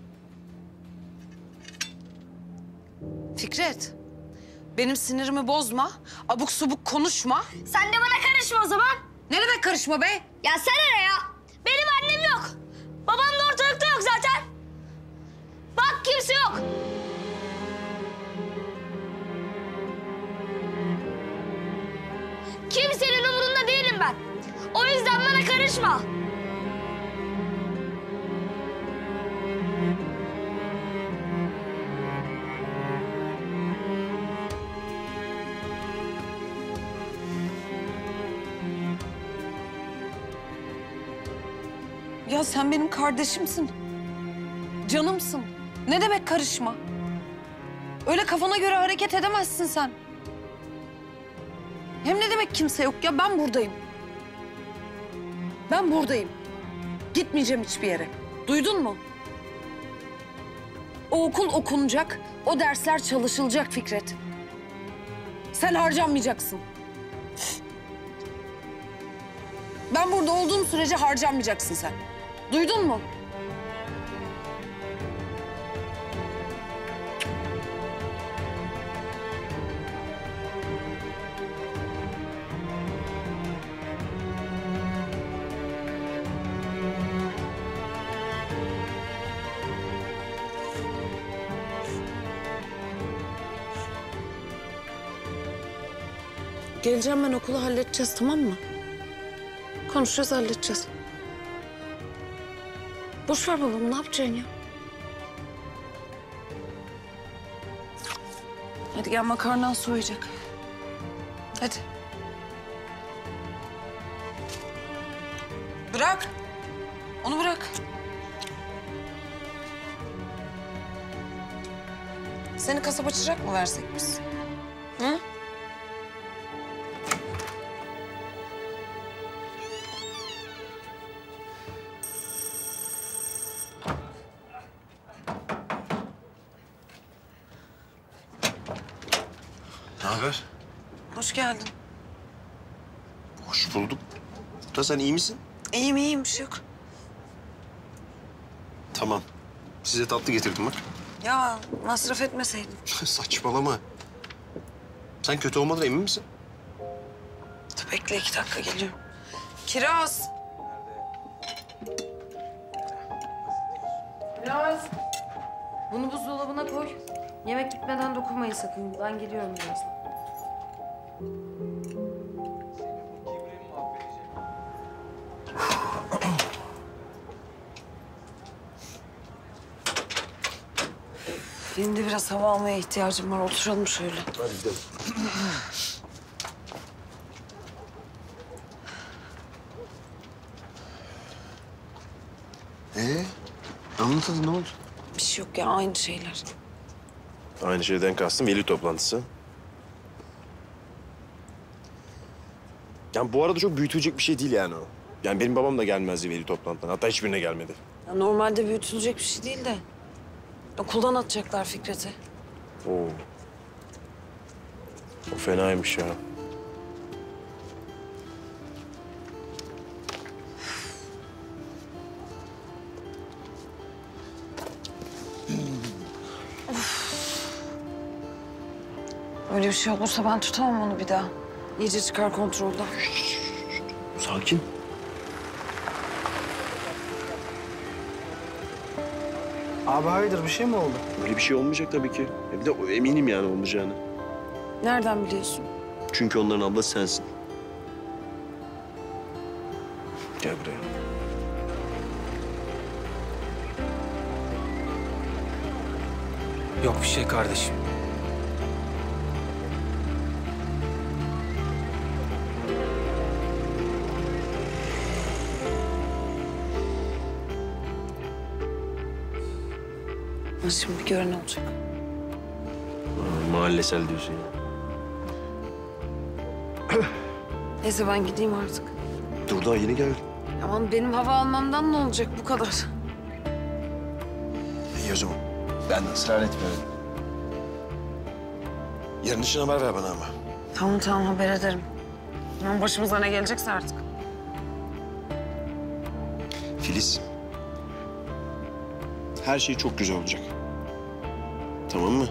Fikret, benim sinirimi bozma, abuk subuk konuşma. Sen de bana karışma o zaman. Ne demek karışma be? Ya sana ne ya? Benim annem yok. Babam da ortalıkta yok zaten. Bak kimse yok. Kimsenin umurunda değilim ben. O yüzden bana karışma. Ya sen benim kardeşimsin. Canımsın. Ne demek karışma? Öyle kafana göre hareket edemezsin sen. Hem ne demek kimse yok ya? Ben buradayım. Ben buradayım. Gitmeyeceğim hiçbir yere. Duydun mu? O okul okunacak, o dersler çalışılacak Fikret. Sen harcanmayacaksın. Ben burada olduğum sürece harcanmayacaksın sen. Duydun mu? Geleceğim ben okulu halledeceğiz tamam mı? Konuşacağız halledeceğiz. Boş ver babamı ne yapacaksın ya? Hadi gel makarnan soğuyacak. Hadi. Bırak. Onu bırak. Seni kasap açacak mı versek biz? Hı? Ne haber? Hoş geldin. Hoş bulduk. Da sen iyi misin? İyiyim iyiyim bir şey yok. Tamam. Size tatlı getirdim bak. Ya masraf etmeseydin. Saçmalama. Sen kötü olmadığına emin misin? Dur bekle 2 dakika geliyorum. Kiraz. Biraz. Bunu buzdolabına koy. Yemek gitmeden dokunmayın sakın. Ben geliyorum birazdan. Benim de biraz hava almaya ihtiyacım var. Oturalım şöyle. Hadi gidelim. Anlat hadi ne oldu? Bir şey yok ya aynı şeyler. Aynı şeyden kastım veli toplantısı. Yani bu arada çok büyütülecek bir şey değil yani o. Yani benim babam da gelmezdi veli toplantısına. Hatta hiçbirine gelmedi. Ya normalde büyütülecek bir şey değil de okuldan atacaklar Fikret'i. Oo. O fenaymış ya. Öyle bir şey olursa ben tutamam onu bir daha. İyice çıkar kontrolden. Sakin. Abi hayırdır bir şey mi oldu? Öyle bir şey olmayacak tabii ki. Bir de eminim yani olmayacağını. Nereden biliyorsun? Çünkü onların ablası sensin. Gel buraya. Yok bir şey kardeşim. Şimdi bir gören olacak. Mahallesel diyorsun ya. Neyse ben gideyim artık. Dur daha yeni geldim. Aman benim hava almamdan ne olacak bu kadar? İyi o zaman. Ben de ısrar etmiyorum. Yarın için haber ver bana ama. Tamam haber ederim. Aman başımıza ne gelecekse artık. Filiz. Her şey çok güzel olacak. Tamam mı?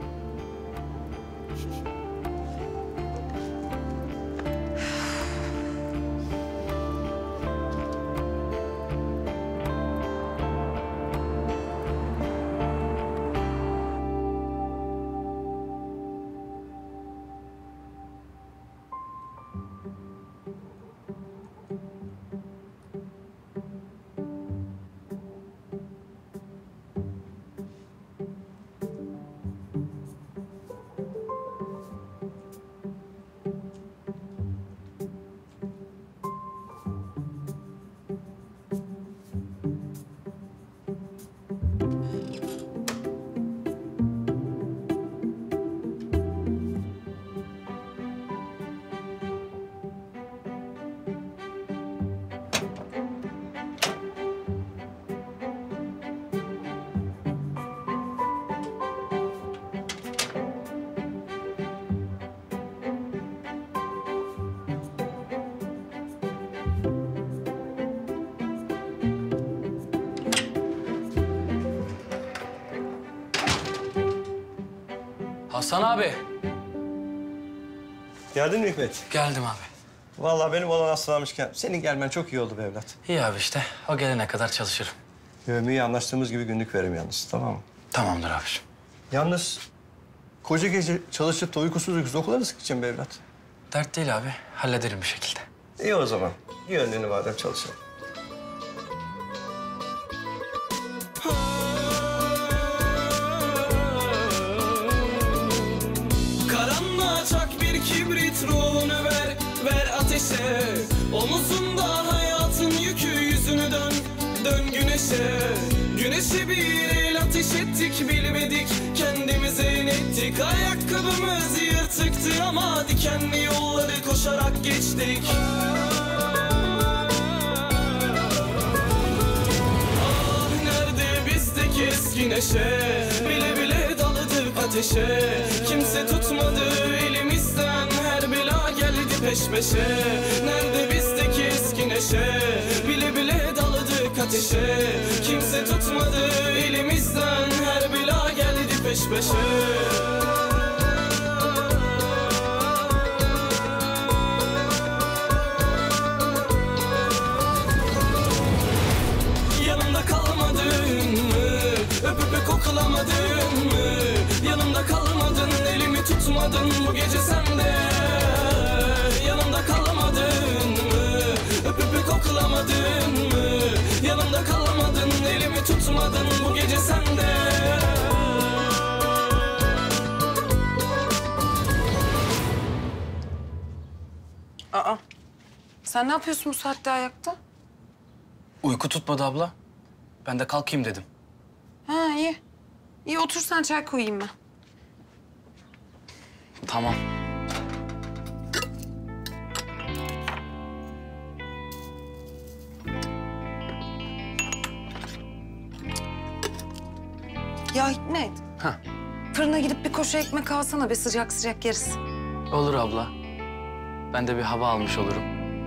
Hasan abi. Geldin mi Hikmet? Geldim abi. Vallahi benim olan hastalanmışken senin gelmen çok iyi oldu be evlat. İyi abi işte. O gelene kadar çalışırım. Yövmi'yi anlaştığımız gibi günlük verim yalnız, tamam mı? Tamamdır abiciğim. Yalnız koca gece çalışıp da uykusuz okula nasıl gideceğim be evlat? Dert değil abi. Hallederim bir şekilde. İyi o zaman. Gönlünü madem çalışalım. Karanlığa çak bir kibrit, ruhunu ver, ver ateşe. Omuzunda hayatın yükü, yüzünü dön, dön güneşe. Güneşe bir el ateş ettik, bilmedik kendimize inettik. Ayakkabımız yırtıktı ama dikenli yolları koşarak geçtik. Ah nerede bizdeki eski neşe, bile bile daladık ateşe. Kimse tutmadı elimizden, her bela geldi peş peşe. Nerede bizdeki eski neşe, bile bile daladık ateşe. Kimse tutmadı elimizden, her bela geldi peş peşe. Yanımda kalmadın mı? Öpüp koklamadın mı? Yanımda kalmadın, elimi tutmadın bu gece sen de. Yanımda kalmadın mı? Öpüp koklamadın mı? Yanımda kalmadın, elimi tutmadın bu gece sen de. Aa, sen ne yapıyorsun bu saatte ayakta? Uyku tutmadı abla. Ben de kalkayım dedim. Ha iyi. İyi otur sen, çay koyayım ben. Ya Hikmet. Ha. Fırına gidip bir koşu ekmek alsana be, sıcak sıcak yeriz. Olur abla. Ben de bir hava almış olurum.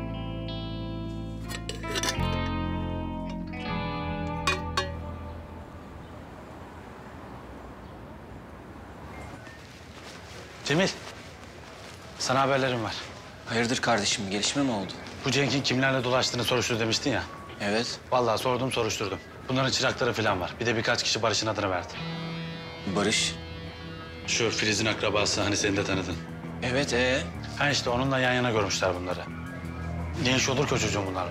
Cemil, sana haberlerim var. Hayırdır kardeşim, bir gelişme mi oldu? Bu Cenk'in kimlerle dolaştığını soruştur demiştin ya. Evet. Vallahi sordum, soruşturdum. Bunların çırakları falan var. Bir de birkaç kişi Barış'ın adını verdi. Barış? Şu Filiz'in akrabası, hani seni de tanıdın. Evet, Ha işte onunla yan yana görmüşler bunları. Ne iş olur ki o çocuğun bunlarla?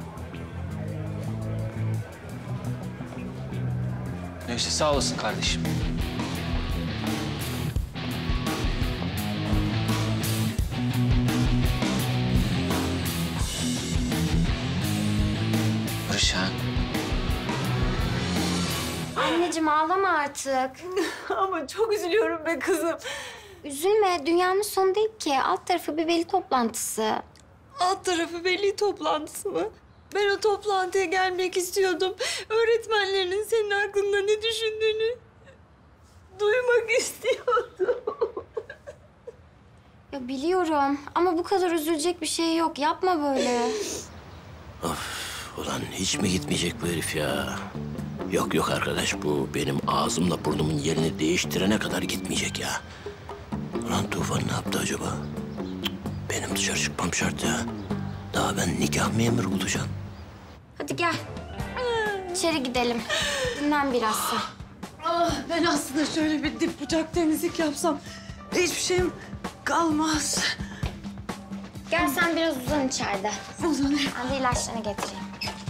Neyse, sağ olasın kardeşim. Barış ha? Anneciğim ağlama artık. Ama çok üzülüyorum be kızım. Üzülme, dünyanın sonu değil ki. Alt tarafı bir veli toplantısı. Alt tarafı veli toplantısı mı? Ben o toplantıya gelmek istiyordum. Öğretmenlerinin senin hakkında ne düşündüğünü duymak istiyordum. Ya biliyorum ama bu kadar üzülecek bir şey yok. Yapma böyle. Ulan hiç mi gitmeyecek bu herif ya? Yok arkadaş, bu benim ağzımla burnumun yerini değiştirene kadar gitmeyecek ya. Ulan Tufan ne yaptı acaba? Cık, benim dışarı çıkmam şart ya. Daha ben nikah memuru bulacağım. Hadi gel. İçeri gidelim. Dinlen biraz sen. Ben aslında şöyle bir dip bucak temizlik yapsam hiçbir şeyim kalmaz. Gel sen biraz uzan içeride. Uzanayım. Ben de ilaçlarını getireyim.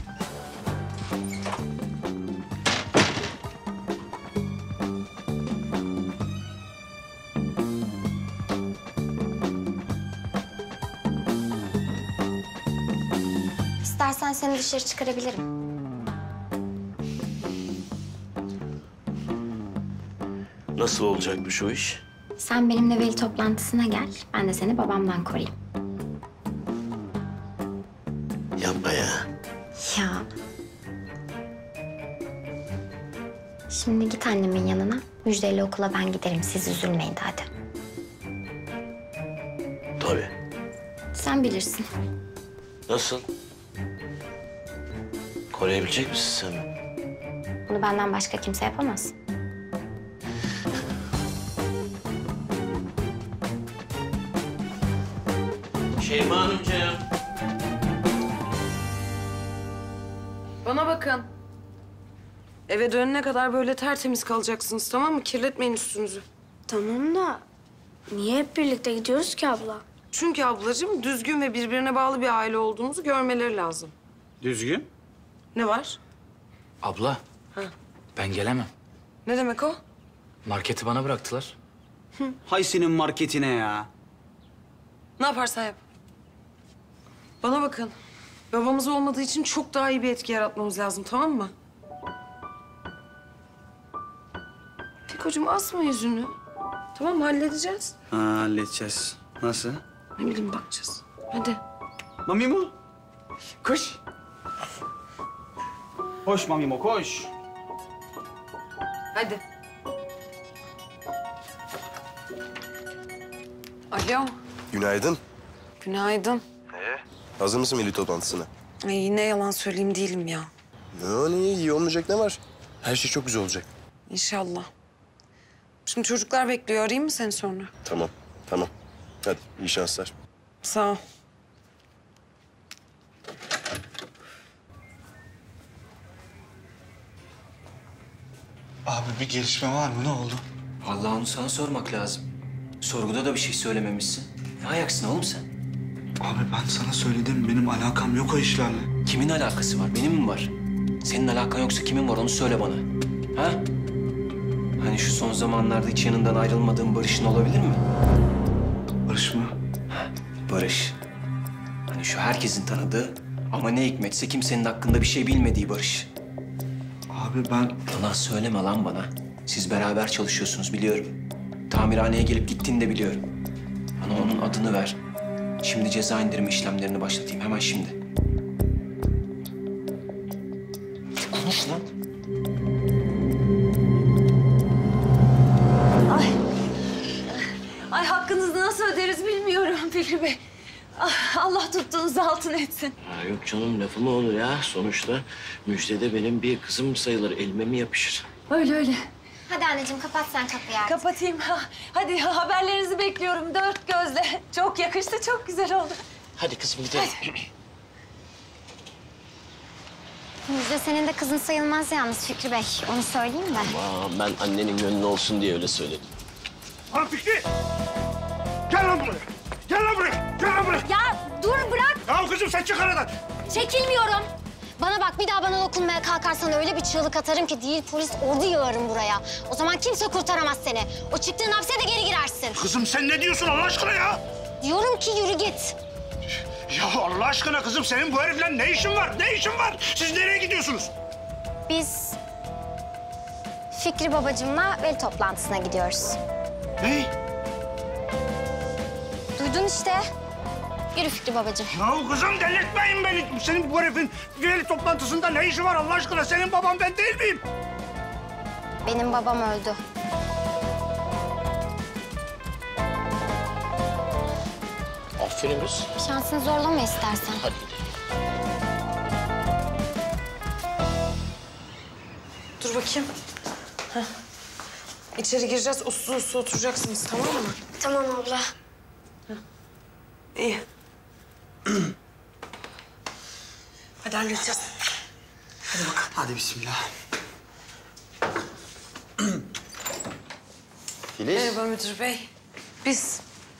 İstersen seni dışarı çıkarabilirim. Nasıl olacakmış o iş? Sen benimle veli toplantısına gel. Ben de seni babamdan koruyayım. Yapma ya. Ya. Şimdi git annemin yanına. Müjdeyle okula ben giderim. Siz üzülmeyin de hadi. Tabii. Sen bilirsin. Nasıl? Koruyabilecek misin sen? Bunu benden başka kimse yapamaz. Şeyma Hanımcığım. Bana bakın. Eve dönene kadar böyle tertemiz kalacaksınız, tamam mı? Kirletmeyin üstünüzü. Tamam da niye hep birlikte gidiyoruz ki abla? Çünkü ablacığım düzgün ve birbirine bağlı bir aile olduğumuzu görmeleri lazım. Düzgün. Ne var? Abla, Ha. ben gelemem. Ne demek o? Marketi bana bıraktılar. Hay senin marketine ya. Ne yaparsan yap. Bana bakın. Babamız olmadığı için çok daha iyi bir etki yaratmamız lazım, tamam mı? Fikocuğum asma yüzünü. Tamam mı? Halledeceğiz. Ha, halledeceğiz. Nasıl? Ne bileyim bakacağız. Hadi. Mamimo. Koş. Koş Mamimo, koş. Hadi. Alo. Günaydın. Günaydın. Hazır mısın veli toplantısına? Ay yine yalan söyleyeyim değilim ya. İyi olmayacak ne var? Her şey çok güzel olacak. İnşallah. Şimdi çocuklar bekliyor. Arayayım mı seni sonra? Tamam. Hadi iyi şanslar. Sağ ol. Abi bir gelişme var mı? Ne oldu? Vallahi onu sana sormak lazım. Sorguda da bir şey söylememişsin. Ne ayaksın oğlum sen? Abi ben sana söyledim. Benim alakam yok o işlerle. Kimin alakası var? Benim mi var? Senin alakan yoksa kimin var onu söyle bana. Ha? Hani şu son zamanlarda hiç yanından ayrılmadığın Barış'ın olabilir mi? Barış mı? Ha, Barış. Hani şu herkesin tanıdığı ama ne hikmetse kimsenin hakkında bir şey bilmediği Barış. Abi ben... Yalan söyleme lan bana. Siz beraber çalışıyorsunuz biliyorum. Tamirhaneye gelip gittiğini de biliyorum. Bana onun adını ver. Şimdi ceza indirme işlemlerini başlatayım. Hemen şimdi. Konuş lan. altın etsin. Ha, yok canım lafı mı olur ya? Sonuçta Müjde de benim bir kızım sayılır. Elime mi yapışır? Öyle öyle. Hadi anneciğim kapat sen kapıyı artık. Kapatayım. Hadi haberlerinizi bekliyorum dört gözle. Çok yakıştı, çok güzel oldu. Hadi kızım gidelim. Müjde senin de kızın sayılmaz yalnız Fikri Bey. Onu söyleyeyim de. Aa, ben annenin gönlü olsun diye öyle söyledim. Lan Fikri! Gel lan buraya! Gel lan buraya! Gel lan buraya! Ya dur bırak! Ya kızım sen çık aradan! Çekilmiyorum. Bana bak bir daha bana dokunmaya kalkarsan öyle bir çığlık atarım ki değil polis ordu yığarım buraya. O zaman kimse kurtaramaz seni. O çıktığın hapse de geri girersin. Kızım sen ne diyorsun Allah aşkına ya? Diyorum ki yürü git. Ya Allah aşkına kızım senin bu herifle ne işin var? Ne işin var? Siz nereye gidiyorsunuz? Biz Fikri babacığımla veli toplantısına gidiyoruz. Ne? Duydun işte. Yürü Fikri babacığım. Ya kızım delirtmeyin beni. Senin bu herifin veli toplantısında ne işi var Allah aşkına? Senin baban ben değil miyim? Benim babam öldü. Aferin kız. Şansını zorlama istersen. Hadi. Dur bakayım. Heh. İçeri gireceğiz, uslu uslu oturacaksınız, tamam mı? Tamam abla. İyi. Hadi halledeceğiz. Hadi bakalım. Hadi bismillah. Filiz. Merhaba müdür bey. Biz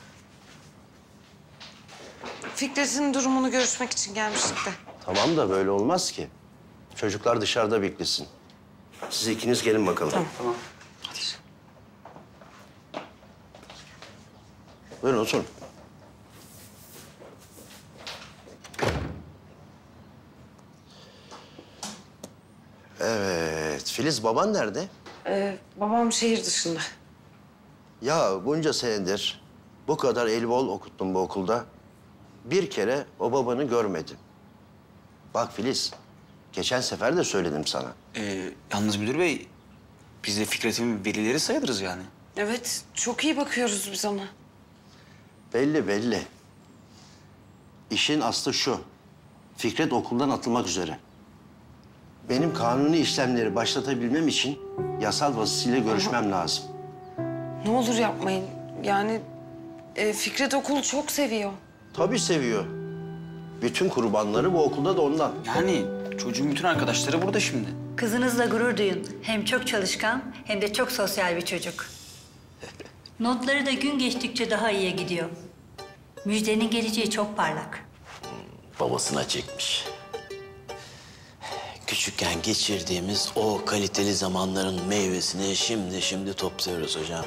Fikret'in durumunu görüşmek için gelmiştik de. Tamam da böyle olmaz ki. Çocuklar dışarıda beklesin. Siz ikiniz gelin bakalım. Tamam. Buyurun oturun. Evet. Filiz baban nerede? Babam şehir dışında. Ya bunca senedir bu kadar el bol okuttum bu okulda. Bir kere o babanı görmedim. Bak Filiz, geçen sefer de söyledim sana. Yalnız müdür bey, biz de Fikret'in velileri sayılırız yani. Evet, çok iyi bakıyoruz biz ona. Belli belli. İşin aslı şu. Fikret okuldan atılmak üzere. Benim kanuni işlemleri başlatabilmem için yasal vasisiyle görüşmem lazım. Ne olur yapmayın. Yani Fikret okulu çok seviyor. Tabii seviyor. Bütün kurbanları bu okulda da ondan. Yani çocuğun bütün arkadaşları burada şimdi. Kızınızla gurur duyun. Hem çok çalışkan hem de çok sosyal bir çocuk. Notları da gün geçtikçe daha iyiye gidiyor. Müjdenin geleceği çok parlak. Babasına çekmiş. Küçükken geçirdiğimiz o kaliteli zamanların meyvesini şimdi topluyoruz hocam.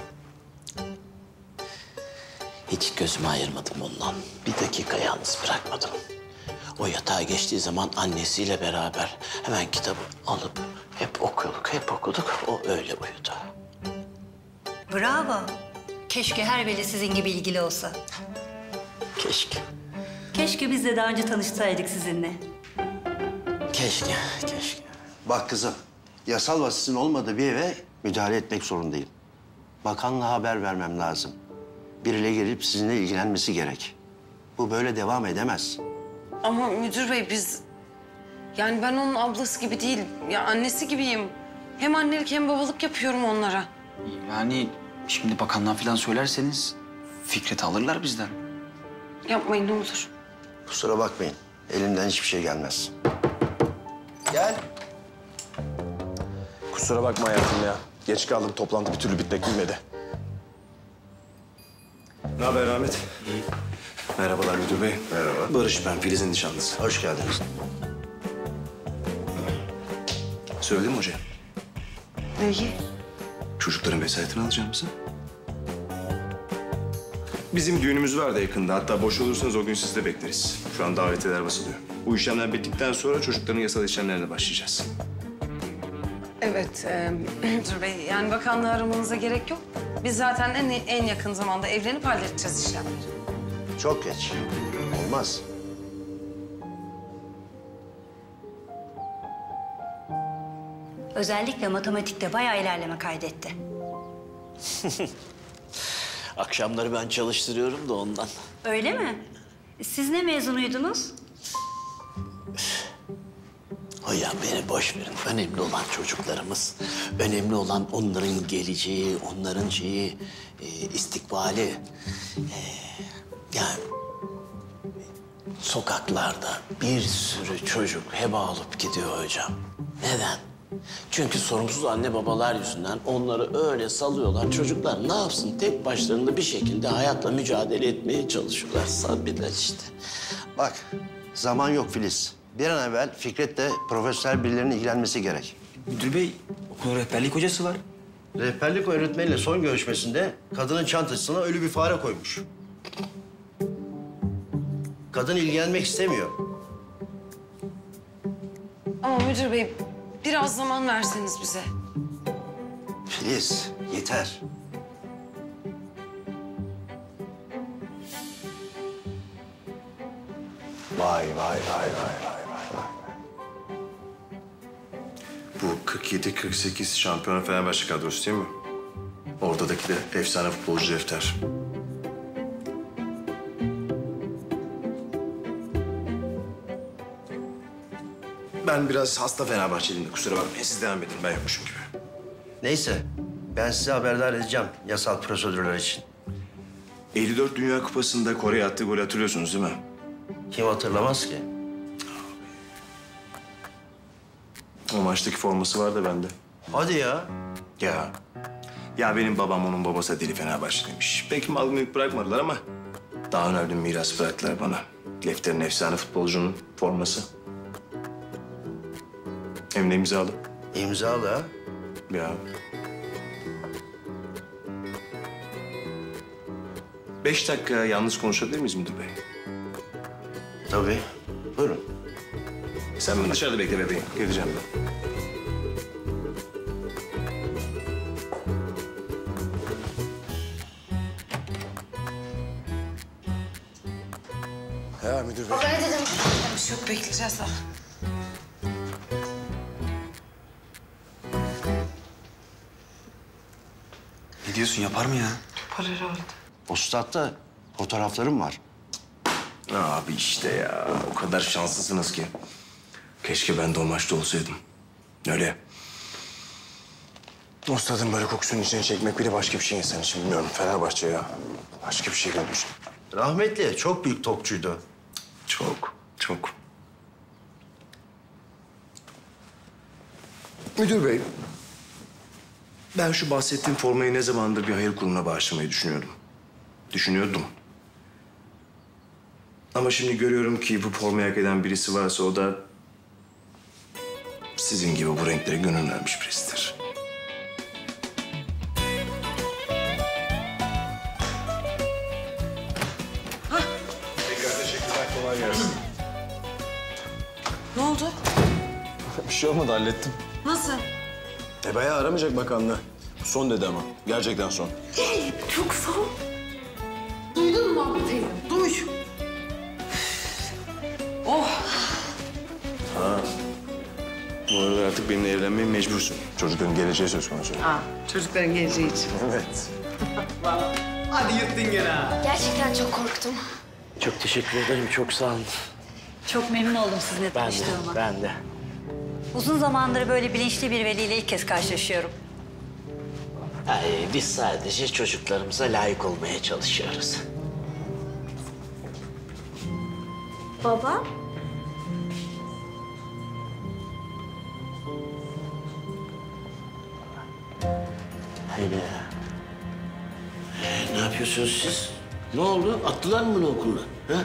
Hiç gözümü ayırmadım ondan. Bir dakika yalnız bırakmadım. O yatağa geçtiği zaman annesiyle beraber hemen kitabı alıp hep okuduk. O öyle uyudu. Bravo. Keşke her veli sizin gibi ilgili olsa. Keşke. Keşke biz de daha önce tanışsaydık sizinle. Keşke. Bak kızım, yasal vasisin olmadığı bir eve müdahale etmek zorundayım. Bakanlığa haber vermem lazım. Biriyle gelip sizinle ilgilenmesi gerek. Bu böyle devam edemez. Ama müdür bey biz... Yani ben onun ablası gibi değil, ya annesi gibiyim. Hem annelik hem babalık yapıyorum onlara. Yani şimdi bakanlığa falan söylerseniz Fikret'i alırlar bizden. Yapmayın ne olur. Kusura bakmayın, elimden hiçbir şey gelmez. Gel. Kusura bakma hayatım ya. Geç kaldım, toplantı bir türlü bitmek bilmedi. Ne haber Ahmet? İyi. Merhabalar müdür bey. Merhaba. Barış ben, Filiz'in nişanlısı. Hoş geldiniz. Söyledim mi hocaya? Neyi? Çocukların vesayetini alacağımızı. Bizim düğünümüz var da yakında. Hatta boş olursanız o gün sizi de bekleriz. Şu an davetiyeler basılıyor. Bu işlemler bittikten sonra çocukların yasal işlemlerine başlayacağız. Evet müdür bey, yani bakanlığı aramanıza gerek yok. Biz zaten en yakın zamanda evlenip halledeceğiz işlemleri. Çok geç. Olmaz. Özellikle matematikte bayağı ilerleme kaydetti. Akşamları ben çalıştırıyorum da ondan. Öyle mi? Siz ne mezunuydunuz? Hocam beni boş verin. Önemli olan çocuklarımız. Önemli olan onların geleceği, onların istikbali. Yani sokaklarda bir sürü çocuk heba olup gidiyor hocam. Neden? Çünkü sorumsuz anne babalar yüzünden onları öyle salıyorlar. Çocuklar ne yapsın? Tek başlarına bir şekilde hayatla mücadele etmeye çalışıyorlar. Sabreder işte. Bak, zaman yok Filiz. Bir an evvel Fikret'le profesyonel birilerinin ilgilenmesi gerek. Müdür bey, okulun rehberlik hocası var. Rehberlik öğretmeniyle son görüşmesinde kadının çantasına ölü bir fare koymuş. Kadın ilgilenmek istemiyor. Ama müdür bey biraz zaman verseniz bize. Filiz, yeter. Vay. Bu 47-48 şampiyon Fenerbahçe kadrosu değil mi? Oradaki de efsane futbolcu Defter. Ben biraz hasta Fenerbahçeliyim de kusura bakmayın. Siz devam edin, ben yokmuşum gibi. Neyse, ben size haberdar edeceğim yasal prosedürler için. 54 Dünya Kupası'nda Kore'ye attığı golü hatırlıyorsunuz değil mi? Kim hatırlamaz ki? O maçtaki forması var da bende. Hadi ya. Ya benim babam onun babası deli Fenerbahçeliymiş. Peki mal mülk bırakmadılar ama daha önemli bir miras bıraktılar bana. Lefter'in efsane futbolcunun forması. Hem de imzalı. İmzalı ha? Ya. 5 dakika yalnız konuşabilir miyiz müdür bey? Tabii. Buyurun. Sen beni dışarıda bekle bebeğim. Geleceğim ben. Ya müdür bey. Ben dedim. Bir şey yok, bekleyeceğiz daha. Ne diyorsun, yapar mı ya? Yapar herhalde. O statta fotoğraflarım var. Abi işte ya, o kadar şanslısınız ki. Keşke ben de o maçta olsaydım. Öyle. O stadın böyle kokusunun içine çekmek bile başka bir şey insan için, bilmiyorum. Fenerbahçe ya. Başka bir şey görmüştüm. Rahmetli çok büyük topçuydu. Çok. Müdür bey, ben şu bahsettiğim formayı ne zamandır bir hayır kurumuna bağışlamayı düşünüyordum. Ama şimdi görüyorum ki bu formayı hak eden birisi varsa o da sizin gibi bu renklere gönül vermiş birisidir. Tekrar teşekkürler, kolay gelsin. Ne oldu? Bir şey olmadı, hallettim. Nasıl? Bayağı aramayacak bakanlığı. Son dedi ama. Gerçekten son. Çok sağ ol. Duydun mu Mahmut teyze? Duy. Oh. Ha. Bu arada artık benimle evlenmeye mecbursun. Çocukların geleceği söz konusu. Ha, çocukların geleceği için. Evet. Hadi yırttın gene ha. Gerçekten çok korktum. Çok teşekkür ederim. Çok sağ olun. Çok memnun oldum sizinle tanıştığıma. Ben de. Uzun zamandır böyle bilinçli bir veliyle ilk kez karşılaşıyorum. Biz sadece çocuklarımıza layık olmaya çalışıyoruz. Baba? Haydi. Ne yapıyorsunuz siz? Ne oldu? Attılar mı bunu okulda? Ha?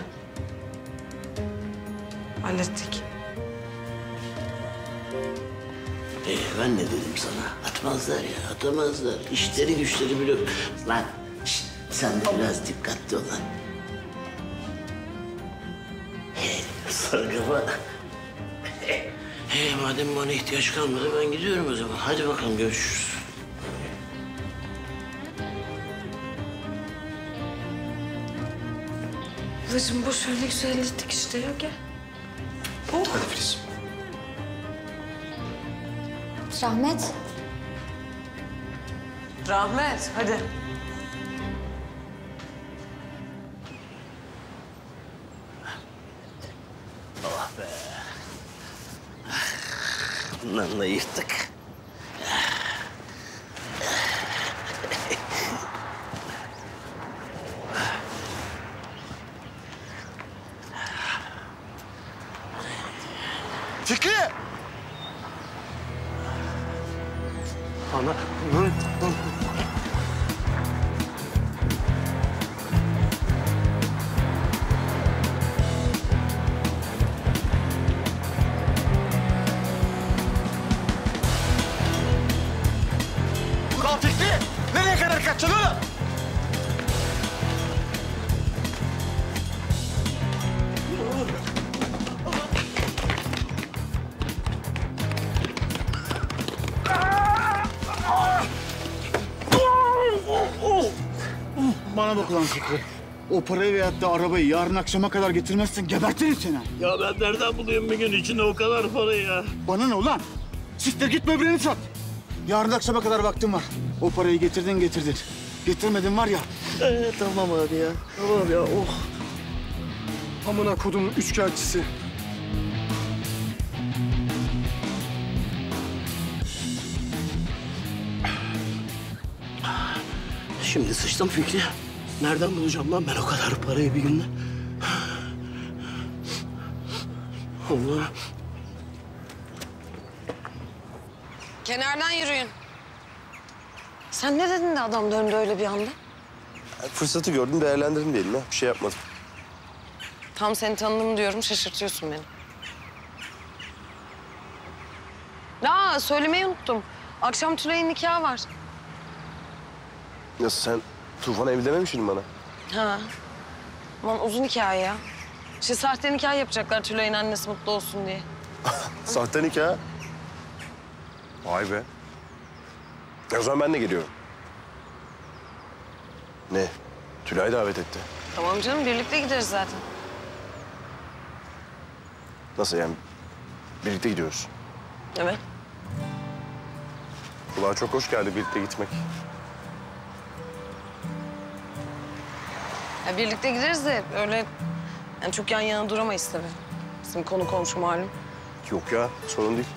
Hallettik. Ben ne dedim sana? Atmazlar ya, atamazlar. İşleri güçleri biliyor. Lan şişt, sen de biraz dikkatli ol lan. Sargıma. Madem bana ihtiyaç kalmadı ben gidiyorum o zaman. Hadi bakalım görüşürüz. Ablacığım boş ver, ne güzel hallettik işte ya, gel. Oh. Hadi Filiz. Rahmet. Rahmet, hadi. Oh be. tırnağınla yırttık. Fikri! Ana. Ulan Fikri! Nereye kadar kaçacaksın oğlum? Bana bak lan Fikri. O parayı veyahut da arabayı yarın akşama kadar getirmezsen gebertirim seni. Ya ben nereden bulayım bir gün içinde o kadar parayı ya? Bana ne ulan? Siktir git böbreğini sat. Yarın akşama kadar vaktim var. O parayı getirdin. Getirmedin var ya. Tamam abi ya. Tamam ya. Oh. Amına kodumun üçkağıtçısı. Şimdi sıçtım Fikri. Nereden bulacağım lan ben o kadar parayı bir günde? Allah. Kenardan yürüyün. Sen ne dedin de adam döndü öyle bir anda? Fırsatı gördüm, değerlendirdim diyelim ya. Bir şey yapmadım. Tam seni tanıdım diyorum, şaşırtıyorsun beni. Söylemeyi unuttum. Akşam Tülay'ın nikahı var. Nasıl sen Tufan evli dememişsin bana? Ha. Aman uzun hikaye ya. Sahte nikah yapacaklar Tülay'ın annesi mutlu olsun diye. Sahte nikah. Vay be. O zaman ben de geliyorum. Ne? Tülay davet etti. Tamam canım, birlikte gideriz zaten. Nasıl yani? Birlikte gidiyoruz. Evet. Kulağa çok hoş geldi birlikte gitmek. Ya birlikte gideriz de öyle yani çok yan yana duramayız tabii. Bizim konu komşu malum. Yok ya, sorun değil.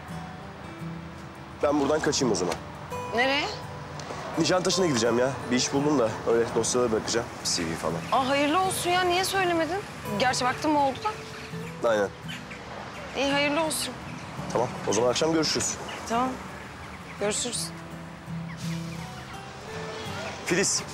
Ben buradan kaçayım o zaman. Nereye? Nişantaşı'na gideceğim ya. Bir iş buldum da öyle dosyalara bakacağım. CV falan. Hayırlı olsun ya. Niye söylemedin? Gerçi vaktim oldu da. Aynen. İyi, hayırlı olsun. Tamam, o zaman akşam görüşürüz. Tamam. Görüşürüz. Filiz.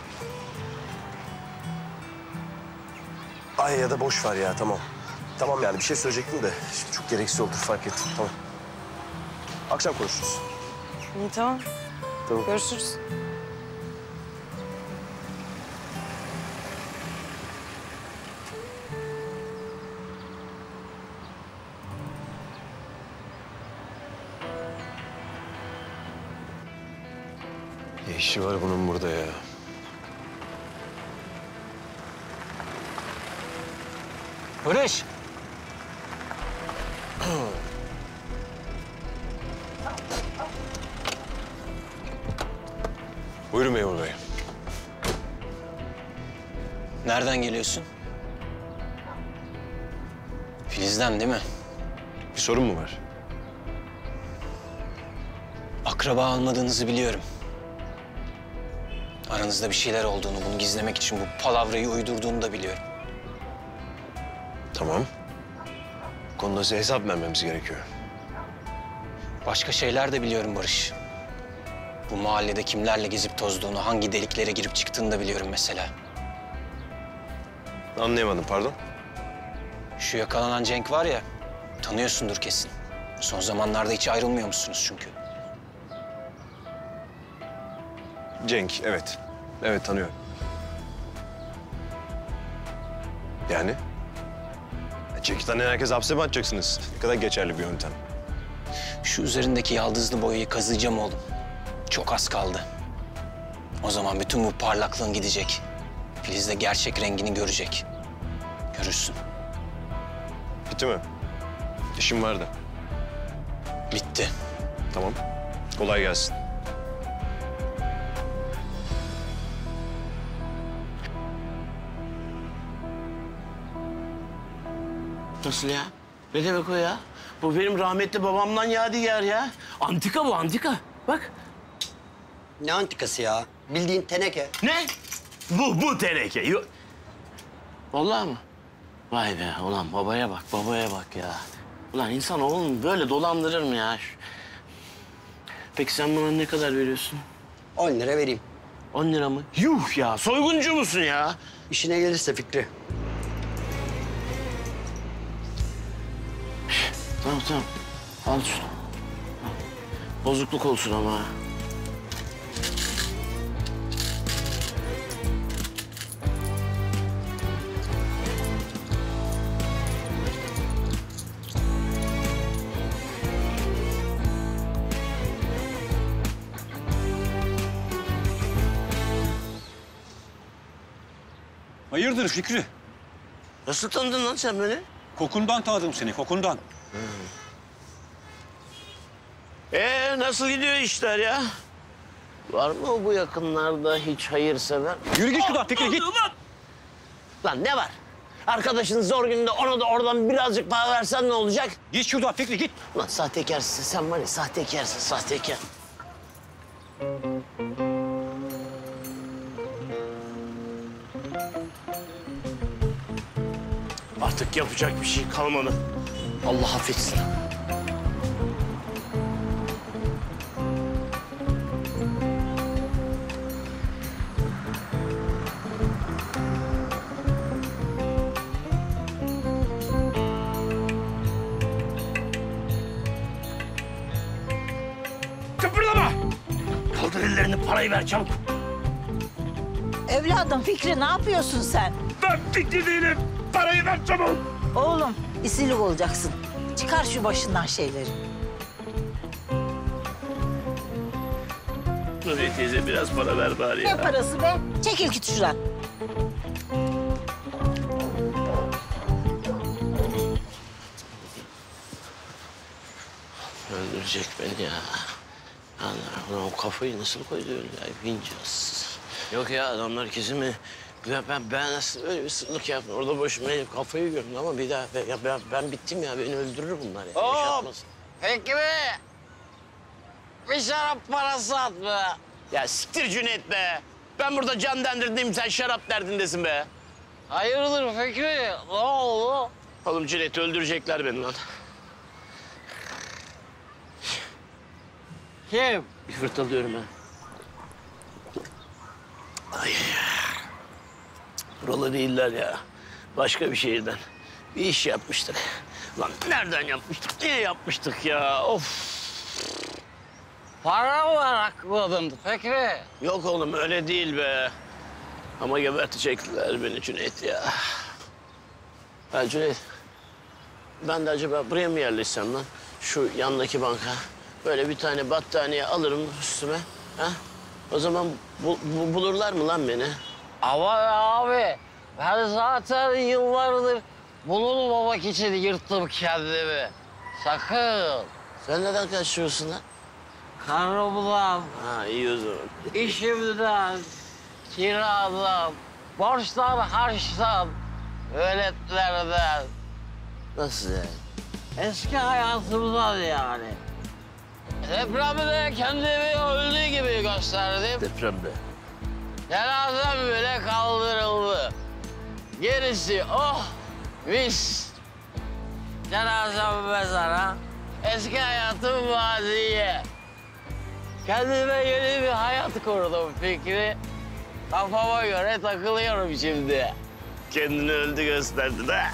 Ay ya da boş ver ya, tamam. Tamam yani bir şey söyleyecektim de şimdi çok gereksiz oldu, fark ettim. Tamam. Akşam konuşuruz. İyi, tamam. Tamam. Görüşürüz. Ne işi var bunun burada ya? Barış. Buyurun memur bey. Nereden geliyorsun? Filiz'den değil mi? Bir sorun mu var? Akraba almadığınızı biliyorum. Aranızda bir şeyler olduğunu, bunu gizlemek için bu palavrayı uydurduğunu da biliyorum. Tamam. Bu konuda size hesap vermemiz gerekiyor. Başka şeyler de biliyorum Barış. Bu mahallede kimlerle gezip tozduğunu, hangi deliklere girip çıktığını da biliyorum mesela. Anlayamadım, pardon. Şu yakalanan Cenk var ya, tanıyorsundur kesin. Son zamanlarda hiç ayrılmıyor musunuz çünkü? Cenk, evet. Evet, tanıyorum. Yani? Cenk'i tanıyan herkes hapse mi atacaksınız? Ne kadar geçerli bir yöntem. Şu üzerindeki yaldızlı boyayı kazıyacağım oğlum. Çok az kaldı. O zaman bütün bu parlaklığın gidecek. Filiz de gerçek rengini görecek. Görürsün. Bitti mi? İşim vardı. Bitti. Tamam. Kolay gelsin. Nasıl ya? Ne demek o ya? Bu benim rahmetli babamdan yadigar ya. Antika bu, antika. Bak. Ne antikası ya? Bildiğin teneke. Ne? Bu teneke. Yok. Vallahi mı? Vay be, ulan babaya bak ya. Ulan insan oğlum böyle dolandırır mı ya? Peki sen bana ne kadar veriyorsun? 10 lira vereyim. 10 lira mı? Yuh ya, soyguncu musun ya? İşine gelirse Fikri. Tamam. Al şunu. Bozukluk olsun ama. Hayırdır Fikri? Nasıl tanıdın lan sen beni? Kokundan tanıdım seni, kokundan. Nasıl gidiyor işler ya? Var mı bu yakınlarda hiç hayırsever? Yürü git şuradan Fikri, git. Lan ne var? Arkadaşın zor gününde ona da oradan birazcık para versen ne olacak? Git şuradan Fikri, git. Lan sahtekarsın sen var ya, sahtekarsın, sahtekar. Artık yapacak bir şey kalmadı. Allah affetsin. Kıpırdama! Kaldır ellerini, parayı ver çabuk. Evladım Fikri ne yapıyorsun sen? Ben Fikri değilim. Parayı ver çabuk. Oğlum isilik olacaksın. Çıkar şu başından şeyleri. Nuriye teyze biraz para ver bari ya. Ne parası be? Çekil git şuradan. Öldürecek beni ya. Allah, o kafayı nasıl koydu öyle ya? Vincaz. Yok ya, adamlar kesin mi? Ben nasıl öyle bir sırlık yaptım. Orada boşuma kafayı gördüm ama bir daha ben bittim ya. Beni öldürür bunlar ya. Hop! Peki be! Bir şarap parası at be! Ya siktir Cüneyt be! Ben burada can derdindeyim, sen şarap derdindesin be. Hayırdır Fikri? Ne oldu? Oğlum Cüneyt'i öldürecekler beni lan. Kim? Bir fırtalıyorum ben. Ay. Buralı değiller ya. Başka bir şehirden. Bir iş yapmıştık. Lan nereden yapmıştık? Niye yapmıştık ya? Of. Para mı arakladın Fikri? Yok oğlum öyle değil be. Ama gebertecekler beni Cüneyt ya. Ha Cüneyt. Ben de acaba buraya mı yerleşsem lan? Şu yandaki banka. Böyle bir tane battaniye alırım üstüme. Ha? O zaman bulurlar mı lan beni? Ama abi ben zaten yıllardır bulunmamak için yırttım kendimi. Sakın. Sen neden kaçıyorsun lan? Karımdan, Ha iyi o zaman. işimden, kiradan, borçtan, harçtan, öğretlerden. Nasıl yani? Eski hayatımdan yani. Depremde kendimi öldüğü gibi gösterdim. Depremde. Cenazem bile kaldırıldı. Gerisi mis. Cenazem mezara, eski hayatım maziye. Kendime yeni bir hayat kurdum Fikri. Kafama göre takılıyorum şimdi. Kendini öldü gösterdin ha.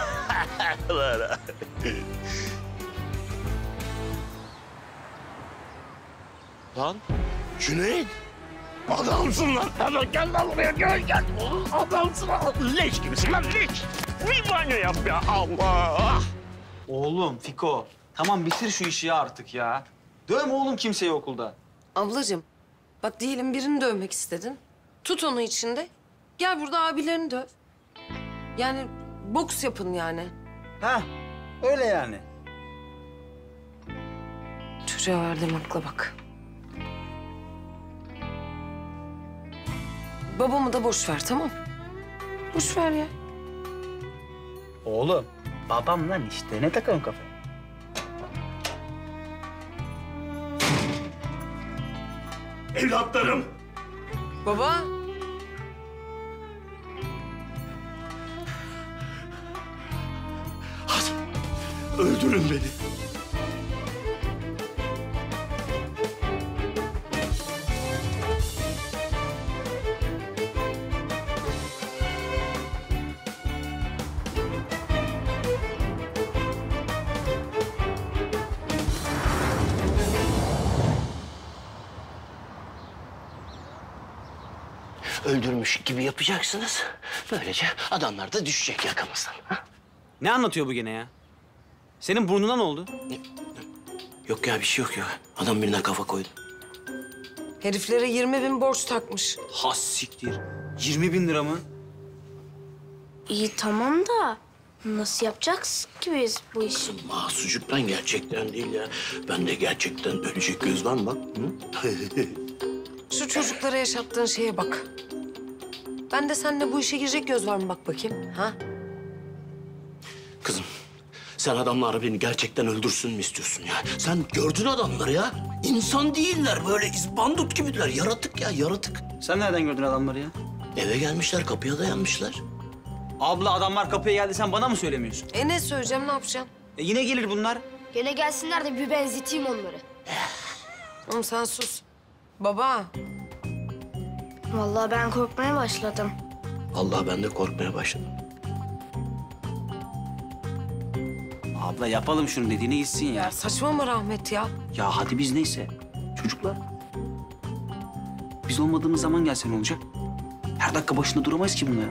Lan Cüneyt. Adamsın lan. Hemen gel lan buraya gel. Adamsın lan. Leş gibisin lan leş. Bir banyo yap ya Allah. Oğlum Fiko, tamam bitir şu işi ya artık ya. Dövme oğlum kimseyi okulda. Ablacığım, bak diyelim birini dövmek istedin. Tut onu içinde. Gel burada abilerini döv. Yani boks yapın yani. Ha, öyle yani. Çocuğa verdiğim akla bak. Babamı da boş ver, tamam? Boş ver ya. Oğlum, babam lan işte. Ne takıyorsun kafaya? evlatlarım. Baba. Hadi öldürün beni. Öldürmüş gibi yapacaksınız. Böylece adamlar da düşecek yakamızdan. Ha? Ne anlatıyor bu gene ya? Senin burnuna ne oldu? Yok ya bir şey yok ya. Adam birine kafa koydu. Heriflere 20.000 borç takmış. Has siktir. 20.000 lira mı? İyi tamam da nasıl yapacağız ki biz bu işi? Mahsucuktan gerçekten değil ya. Ben de gerçekten ölecek göz var mı bak? Hı? Şu çocuklara yaşattığın şeye bak. Ben de seninle bu işe girecek göz var mı bak bakayım. Ha? Kızım sen adamlar beni gerçekten öldürsün mü istiyorsun ya? Sen gördün adamları ya. İnsan değiller böyle izbandut gibiler. Yaratık ya yaratık. Sen nereden gördün adamları ya? Eve gelmişler kapıya dayanmışlar. Abla adamlar kapıya geldi sen bana mı söylemiyorsun? Ne söyleyeceğim ne yapacağım? Yine gelir bunlar. Gene gelsinler de bir benzeteyim onları. Oğlum sen sus. Baba. Vallahi ben korkmaya başladım. Allah ben de korkmaya başladım. Abla yapalım şunu dediğine gitsin ya. Ya saçmalama Rahmet ya. Ya hadi biz neyse. Çocuklar. Biz olmadığımız zaman gelse ne olacak? Her dakika başında duramayız ki bunlar.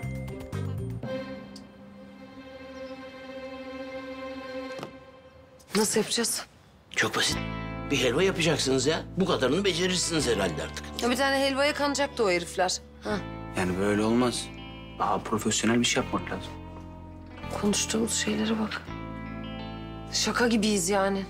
Nasıl yapacağız? Çok basit. Bir helva yapacaksınız ya. Bu kadarını becerirsiniz herhalde artık. Ya bir tane helvaya kanacaktı o herifler. Ha. Yani böyle olmaz. Daha profesyonel bir şey yapmak lazım. Konuştuğumuz şeylere bak. Şaka gibiyiz yani.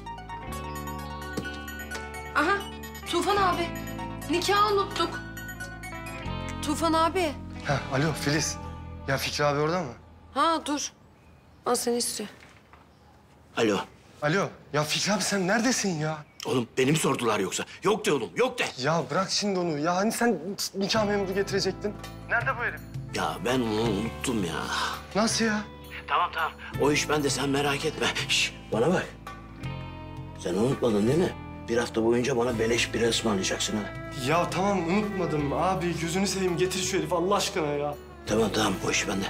Aha Tufan abi. Nikahı unuttuk. Tufan abi. Ha, alo Filiz. Ya Fikri abi orada mı? Ha dur. Al seni istiyor. Alo. Alo. Ya Fikri abi sen neredesin ya? Oğlum beni mi sordular yoksa? Yok de oğlum yok de. Ya bırak şimdi onu. Ya hani sen nikah memuru getirecektin. Nerede bu herif? Ya ben onu unuttum ya. Nasıl ya? Tamam. O iş bende sen merak etme. Şş, bana bak. Sen unutmadın değil mi? Bir hafta boyunca bana beleş bira ısmarlayacaksın ha. Ya tamam unutmadım abi. Gözünü seveyim getir şu herifi Allah aşkına ya. Tamam o iş bende.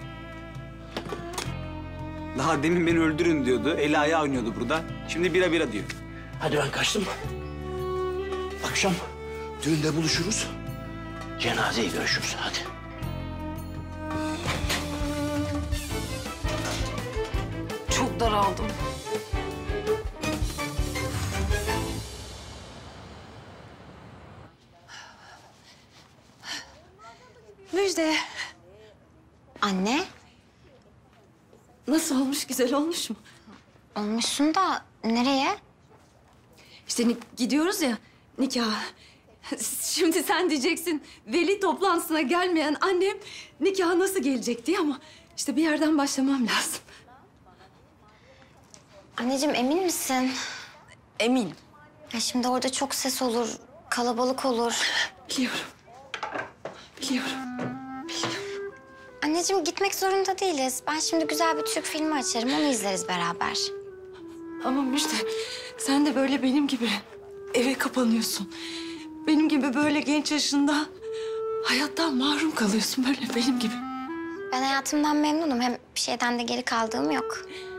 Daha demin beni öldürün diyordu. Eli ayağı oynuyordu burada. Şimdi bira diyor. Hadi ben kaçtım. Akşam düğünde buluşuruz. Cenazeyi görüşürüz hadi. Çok daraldım. Müjde. Anne, Nasıl olmuş? Güzel olmuş mu? olmuşsun da nereye? İşte gidiyoruz ya nikaha. Şimdi sen diyeceksin veli toplantısına gelmeyen annem nikaha nasıl gelecek diye ama işte bir yerden başlamam lazım. Anneciğim emin misin? Eminim. Ya şimdi orada çok ses olur, kalabalık olur. Biliyorum. Anneciğim gitmek zorunda değiliz. Ben şimdi güzel bir Türk filmi açarım, onu izleriz beraber. Ama Müjde sen de böyle benim gibi eve kapanıyorsun. Benim gibi böyle genç yaşında hayattan mahrum kalıyorsun böyle benim gibi. Ben hayatımdan memnunum. Hem bir şeyden de geri kaldığım yok.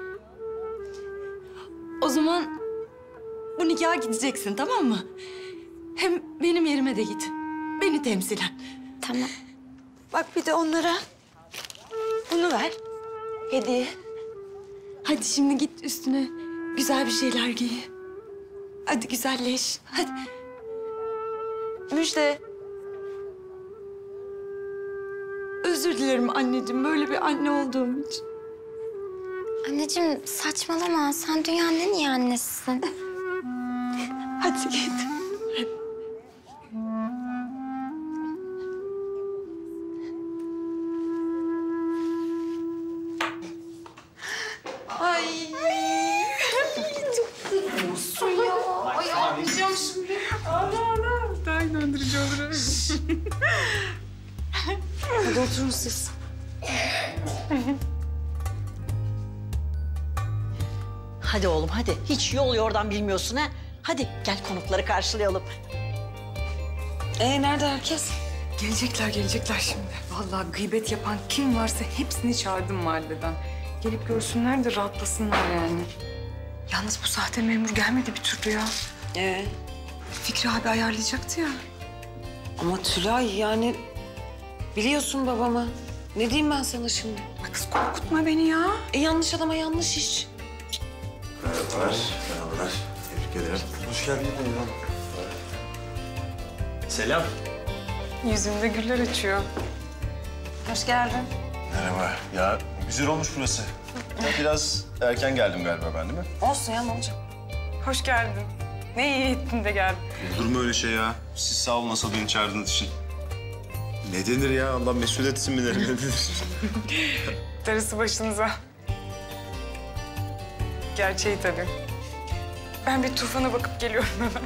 O zaman bu nikaha gideceksin tamam mı? Hem benim yerime de git. Beni temsilen. Tamam. Bak bir de onlara bunu ver. Hediye. Hadi şimdi git üstüne güzel bir şeyler giy. Hadi güzelleş. Hadi. Müjde. Özür dilerim anneciğim böyle bir anne olduğum için. Anneciğim saçmalama. Sen dünyanın en iyi annesisin. Hadi git. Ay. Çok kızıyorsun ya. Ay ağlayacağım şimdi. Aynen. utandırıcı olur. Hadi oturun siz. Hadi oğlum hadi. Hiç yol yordan bilmiyorsun ha. Hadi gel konukları karşılayalım. Nerede herkes? Gelecekler şimdi. Vallahi gıybet yapan kim varsa hepsini çağırdım mahalleden. Gelip görsünler de rahatlasınlar yani. Yalnız bu sahte memur gelmedi bir türlü ya. Fikri abi ayarlayacaktı ya. Ama Tülay yani biliyorsun babamı. Ne diyeyim ben sana şimdi? Kız korkutma beni ya. Yanlış adama yanlış iş. Merhabalar. Merhabalar. Tebrik ederim. Hoş geldin. Selam. Yüzünde güller açıyor. Hoş geldin. Merhaba. Ya güzel olmuş burası. Ya biraz erken geldim galiba ben değil mi? Olsun ya ne olacak? Hoş geldin. Ne iyi ettin de geldin. Olur mu öyle şey ya? Siz sağ olun nasıl beni çağırdığınız için. Ne denir ya? Allah mesul etsin mi derim, ne denir? Darısı başınıza. Gerçeği tabii. Ben bir Tufan'a bakıp geliyorum hemen.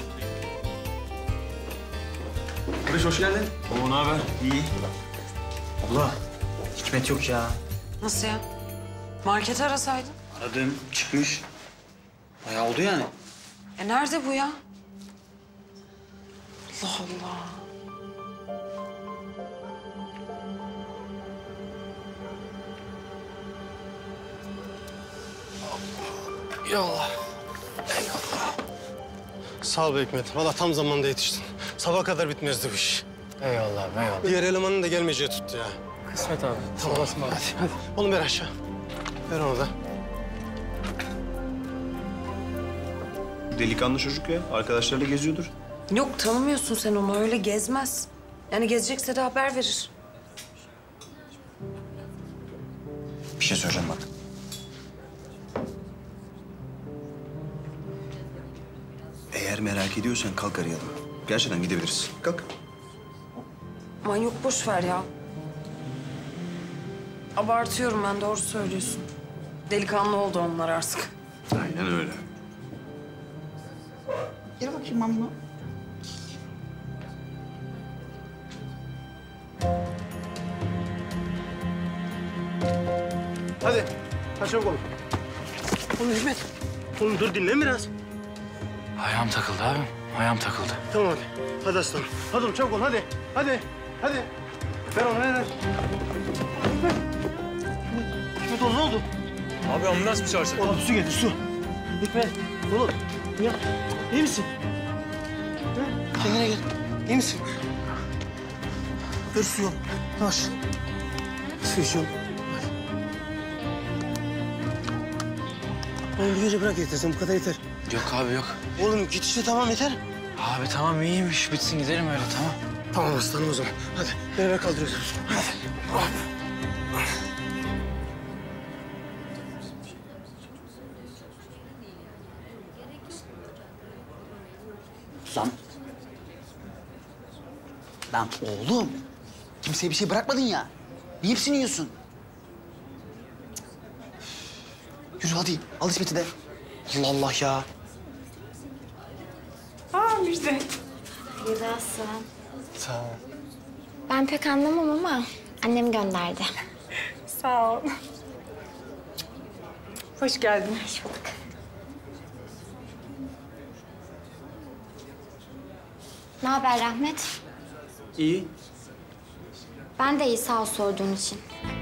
Barış hoş geldin. Oo, ne haber? İyi. Abla, Hikmet yok ya. Nasıl ya? Marketi arasaydın. Aradım, çıkmış. Bayağı oldu yani. Nerede bu ya? Allah Allah. Yallah. Sağ ol be Hikmet. Vallahi tam zamanında yetiştin. Sabah kadar bitmezdi bu iş. Eyvallah, eyvallah. Diğer elemanın da gelmeyeceği tuttu ya. Kısmet abi. Tamam. Olasın abi. Hadi. Oğlum ver aşağı. Ver onu da. Delikanlı çocuk ya. Arkadaşlarıyla geziyordur. Yok tanımıyorsun sen onu öyle gezmez. Yani gezecekse de haber verir. Bir şey söyleyeceğim bak. Eğer merak ediyorsan kalk arayalım. Gerçekten gidebiliriz. Kalk. Aman yok boş ver ya. Abartıyorum ben doğru söylüyorsun. Delikanlı oldu onlar artık. Aynen öyle. Gel bakayım amma. Hadi. Hadi çabuk olun. Oğlum Hikmet. Oğlum dur dinle biraz. Ayağım takıldı abi. Ayağım takıldı. Tamam hadi. Hadi aslanım. Hadi oğlum çabuk ol hadi. Hadi. Hadi. Ver onu ver. Hikmet. Hikmet oğlum ne oldu? Abi ambulans mı çağırsak? Oğlum su getir su. Hikmet. Oğlum. Ya. İyi misin? Ha? Kendine gel. İyi misin? Ver suyu. Yavaş. Su içiyorum. Oğlum bir gece bırak yetersen bu kadar yeter. Yok abi yok. Oğlum git işte tamam yeter. Abi tamam iyiymiş. Bitsin gidelim öyle tamam. Tamam aslanım o zaman. Hadi beraber kaldırıyoruz. Hadi. Hop. Lan. Lan oğlum. Kimseye bir şey bırakmadın ya. Niye hepsini yiyorsun? Yürü hadi. Al İsmet'i de. Allah Allah ya. Müjde. Güzelsin. Sağ ol. Ben pek anlamam ama annem gönderdi. Sağ ol. Hoş geldin. Hoş bulduk. Ne haber Rahmet? İyi. Ben de iyi sağ ol sorduğun için.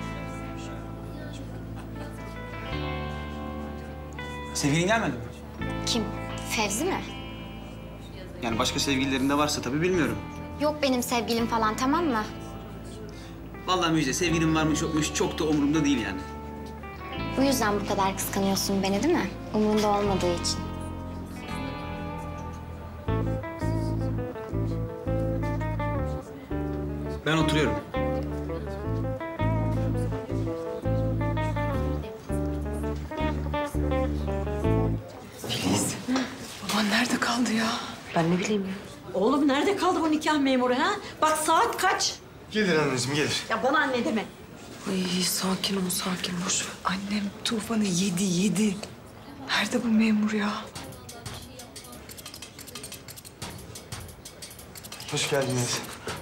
Sevgilin gelmedi mi? Kim? Fevzi mi? Yani başka sevgililerin de varsa tabii bilmiyorum. Yok benim sevgilim falan tamam mı? Vallahi Müjde sevgilin varmış yokmuş çok da umurumda değil yani. Bu yüzden bu kadar kıskanıyorsun beni değil mi? Umurunda olmadığı için. Ben oturuyorum. Filiz. Baban nerede kaldı ya? Ben ne bileyim ya. Oğlum nerede kaldı bu nikah memuru ha? Bak saat kaç? Gelir anneciğim gelir. Ya bana anne deme. Ay sakin ol sakin boş ver. Annem Tufan'ı yedi. Nerede bu memur ya? Hoş geldiniz.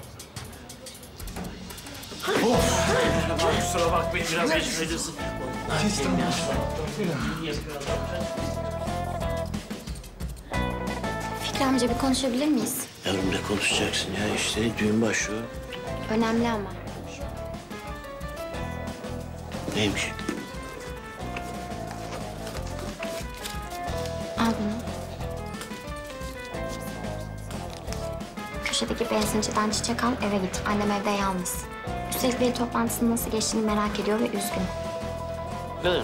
Kusura bakmayın biraz geçmediniz. Fikri amca bir konuşabilir miyiz? Yavrum ne konuşacaksın ya? İşte düğün başlıyor. Önemli ama. Neymiş? Al bunu. Köşedeki benzinciden çiçek al, eve git. Annem evde yalnız. Üstelik veli toplantısının nasıl geçtiğini merak ediyor ve üzgün. Ne?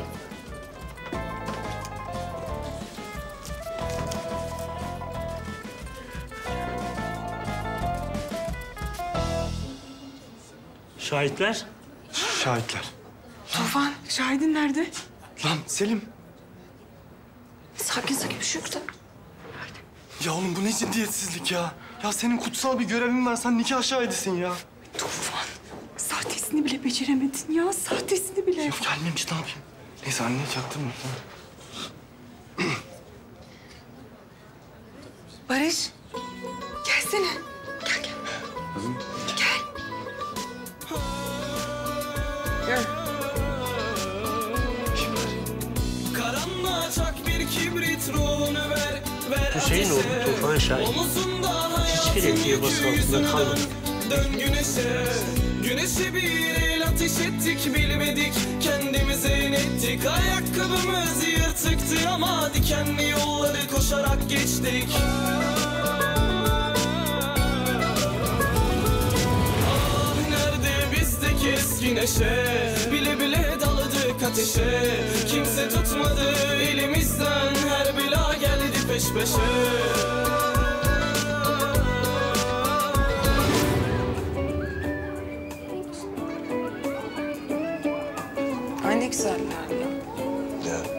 Şahitler? Şahitler. Tufan, şahidin nerede? Lan Selim. Sakin sakin bir şey yok da. Ya oğlum bu ne ciddiyetsizlik ya? Ya senin kutsal bir görevin var. Sen nikah şahidisin ya. Tufan, sahtesini bile beceremedin ya. Sahtesini bile. Yok gelmemiş ne yapayım? Neyse anneye çaktırma. Barış, gelsene. Gel gel. Gel. Gel. Karanlığa çak bir kibrit ruhunu ver. Hüseyin oğlu Tufan Şahin. Hiçbir etkiye basın altında kalmadı. Dön güneşe, güneşe bir el ateş ettik bilmedik. Kendimize inettik, ayakkabımız yırtıktı ama dikenli yolları koşarak geçtik. Ah nerede bizdeki eski neşe, bile bile daladık ateşe. Kimse tutmadı elimizden, her bela geldi peş peşe. Ay ne güzeller ya. Ya.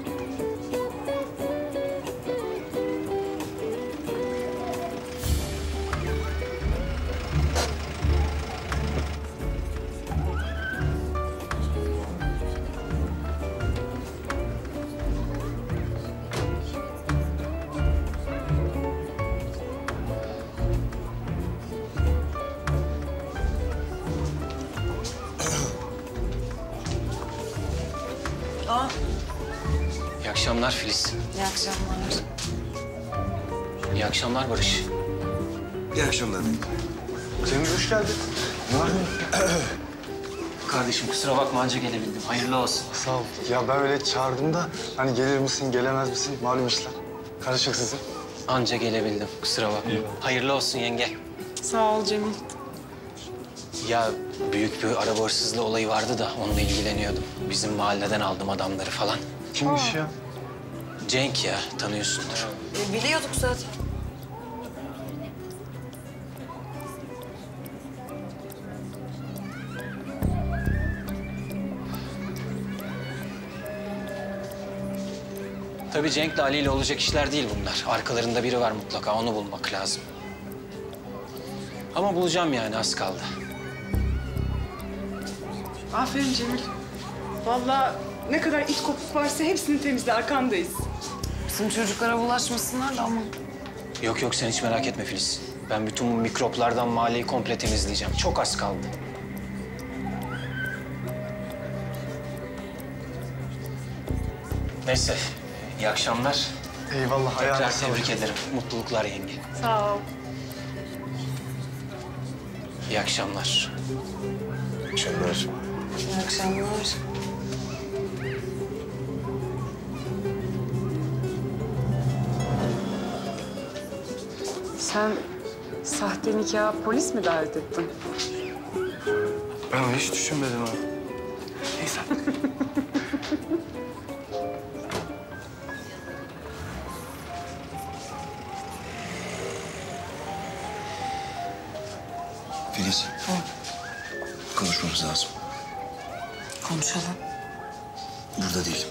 Aa, İyi akşamlar Filiz. iyi akşamlar. İyi akşamlar Barış. İyi akşamlar. Cemil hoş geldin. Ne var? Kardeşim kusura bakma anca gelebildim. Hayırlı olsun. Sağ ol. Ya ben öyle çağırdım da hani gelir misin, gelemez misin? Malum işler. Karışık sizin. Anca gelebildim. Kusura bakma. Hayırlı olsun yenge. Sağ ol Cemil. Ya büyük bir araba hırsızlığı olayı vardı da onunla ilgileniyordum. Bizim mahalleden aldım adamları falan. Kimmiş ya? Cenk ya, tanıyorsundur. Biliyorduk zaten. Tabii Cenk'le Ali ile olacak işler değil bunlar. Arkalarında biri var mutlaka, onu bulmak lazım. Ama bulacağım yani, az kaldı. Aferin Cemil. Vallahi ne kadar it kopuk varsa hepsini temizle, arkandayız. Bizim çocuklara bulaşmasınlar da ama. Yok yok, sen hiç merak etme Filiz. Ben bütün bu mikroplardan mahalleyi komple temizleyeceğim. Çok az kaldı. Neyse, iyi akşamlar. Eyvallah, ayağına Tekrar sağlık. tebrik ederim. Mutluluklar yenge. Sağ ol. İyi akşamlar. İyi akşamlar. İyi akşamlar. Sen sahte nikaha polis mi davet ettin? Ben onu hiç düşünmedim ha. Neyse. Filiz. Konuşmamız lazım. Konuşalım. Burada değil.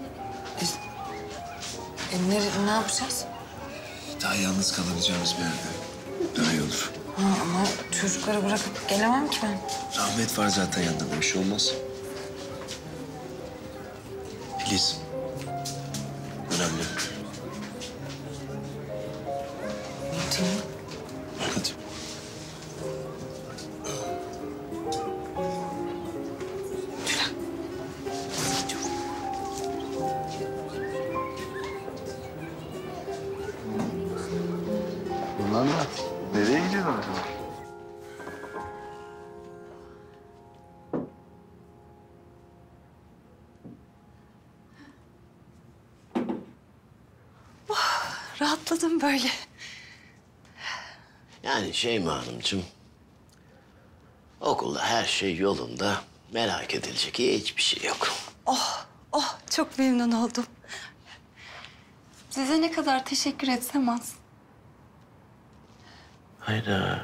Ne yapacağız? Daha yalnız kalabileceğimiz bir yerde. Daha iyi olur. Ha, ama çocukları bırakıp gelemem ki ben. Ahmet var zaten yanında, bir şey olmaz. Filiz. Önemli. Tamam. Hadi. rahatladım böyle. Yani Şeyma Hanımcığım, okulda her şey yolunda. Merak edilecek hiçbir şey yok. Oh çok memnun oldum. Size ne kadar teşekkür etsem az. Hayda.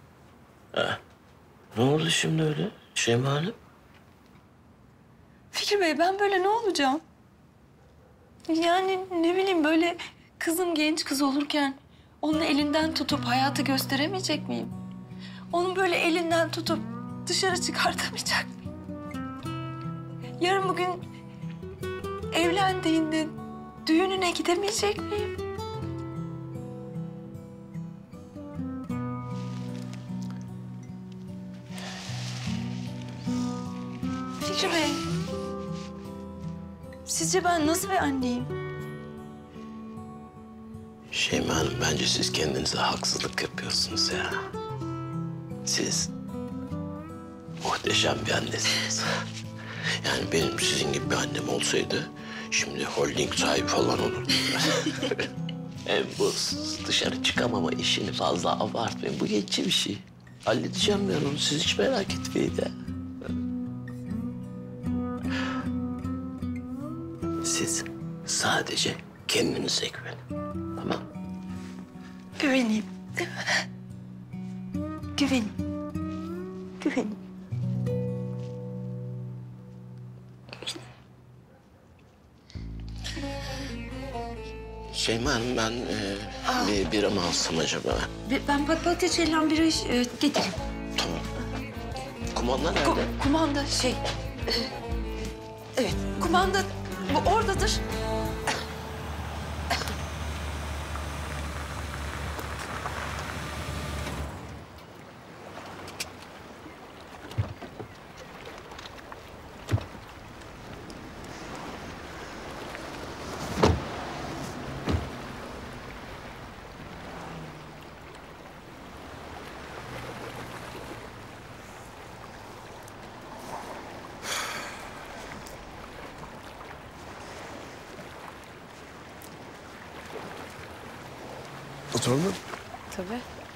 Ne oldu şimdi öyle Şeyma Hanım? Fikri Bey ben böyle ne olacağım? Yani ne bileyim böyle kızım genç kız olurken onun elinden tutup hayatı gösteremeyecek miyim? Onun böyle elinden tutup dışarı çıkartamayacak mıyım? Yarın bugün evlendiğinde düğününe gidemeyecek miyim? Fikri Bey, sizce ben nasıl bir anneyim? Şeyma Hanım, bence siz kendinize haksızlık yapıyorsunuz ya. Siz muhteşem bir annesiniz. Yani benim sizin gibi bir annem olsaydı şimdi holding sahibi falan olurdum ben. Hem bu dışarı çıkamama işini fazla abartmayın. Bu geçici bir şey. Halledeceğim ben onu. Siz hiç merak etmeyin ya. Siz sadece kendinize güvenin. Tamam. Güveneyim, değil mi? Güveneyim. Güveneyim. Şeyma Hanım, ben bir bira mı alsam acaba? Ben papatya çeylem bir iş getireyim. Tamam. Kumanda nerede? Kumanda evet, kumanda bu oradadır. Oturalım mı? Tabii.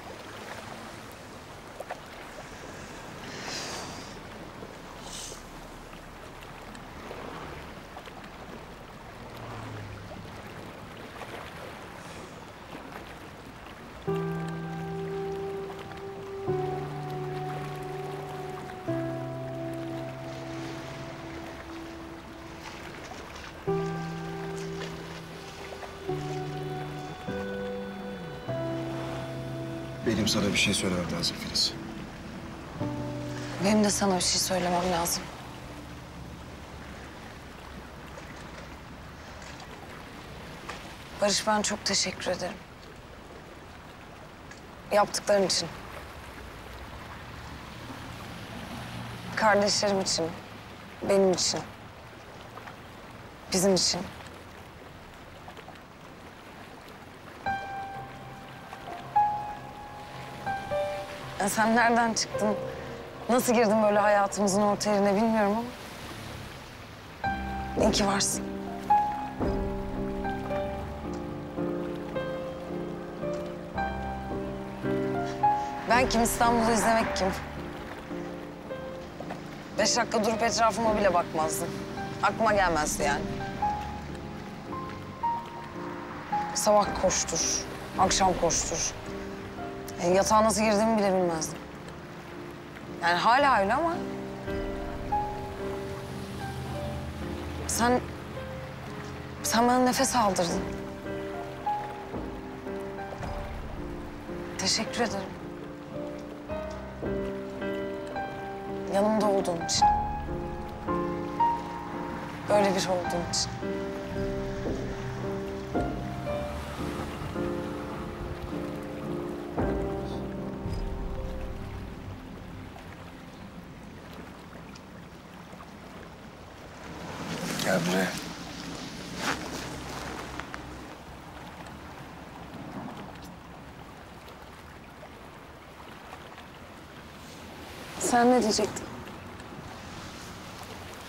Benim sana bir şey söylemem lazım Filiz. Benim de sana bir şey söylemem lazım. Barış, ben çok teşekkür ederim. Yaptıkların için. Kardeşlerim için, benim için, bizim için. Ya sen nereden çıktın? Nasıl girdin böyle hayatımızın orta yerine bilmiyorum ama... İyi ki varsın. Ben kim, İstanbul'u izlemek kim? 5 dakika durup etrafıma bile bakmazdım. Aklıma gelmezdi yani. Sabah koştur, akşam koştur. Yatağa nasıl girdiğimi bile bilmezdim. Yani hala öyle ama... Sen bana nefes aldırdın. Teşekkür ederim. Yanımda olduğun için. Böyle bir olduğun için. Gel buraya. Sen ne diyecektin?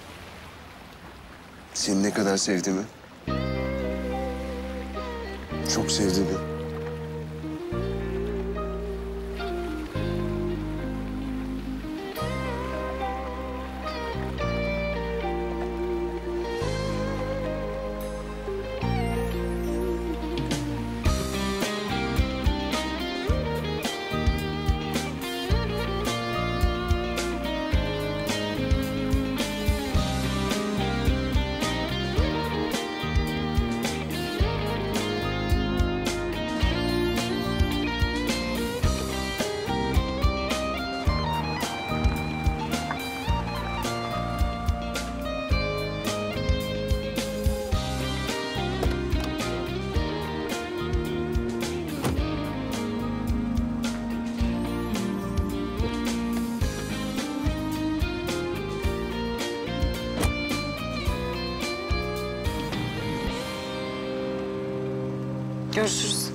Seni ne kadar sevdiğimi çok sevdiğini. Görüşürüz.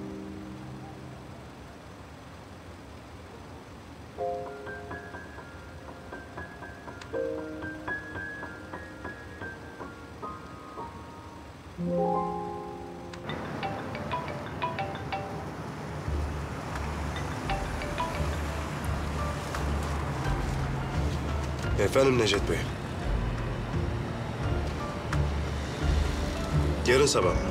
Efendim Necdet Bey. Yarın sabah mı?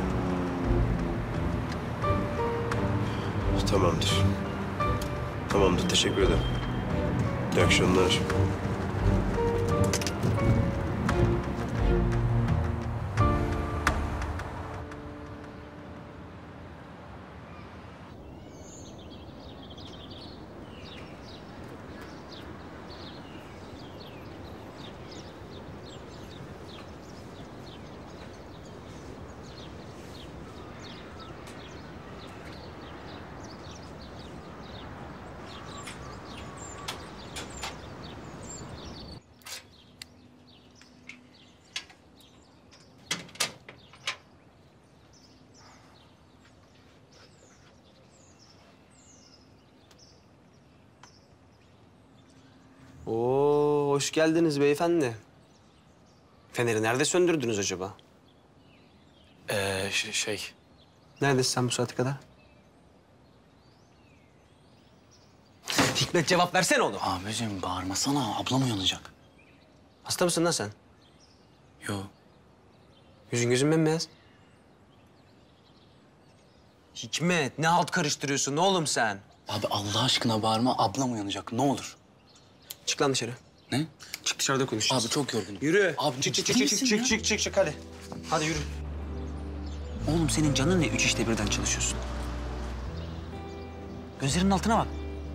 Tamamdır. Tamamdır, teşekkür ederim. İyi akşamlar. Oo, hoş geldiniz beyefendi. Feneri nerede söndürdünüz acaba? Şey... Neredesin sen bu saate kadar? Hikmet cevap versene oğlum. Abicim bağırmasana, ablam uyanacak. Hasta mısın lan sen? Yo. Yüzün gözün bembeyaz. Hikmet, ne halt karıştırıyorsun oğlum sen? Abi Allah aşkına bağırma, ablam uyanacak. Ne olur. Çık lan dışarı. Ne? Çık dışarıda konuşacağız. Abi çok yorgunum. Yürü. Abi çık hadi. Hadi yürü. Oğlum senin canın ne? 3 işte birden çalışıyorsun. Gözlerinin altına bak.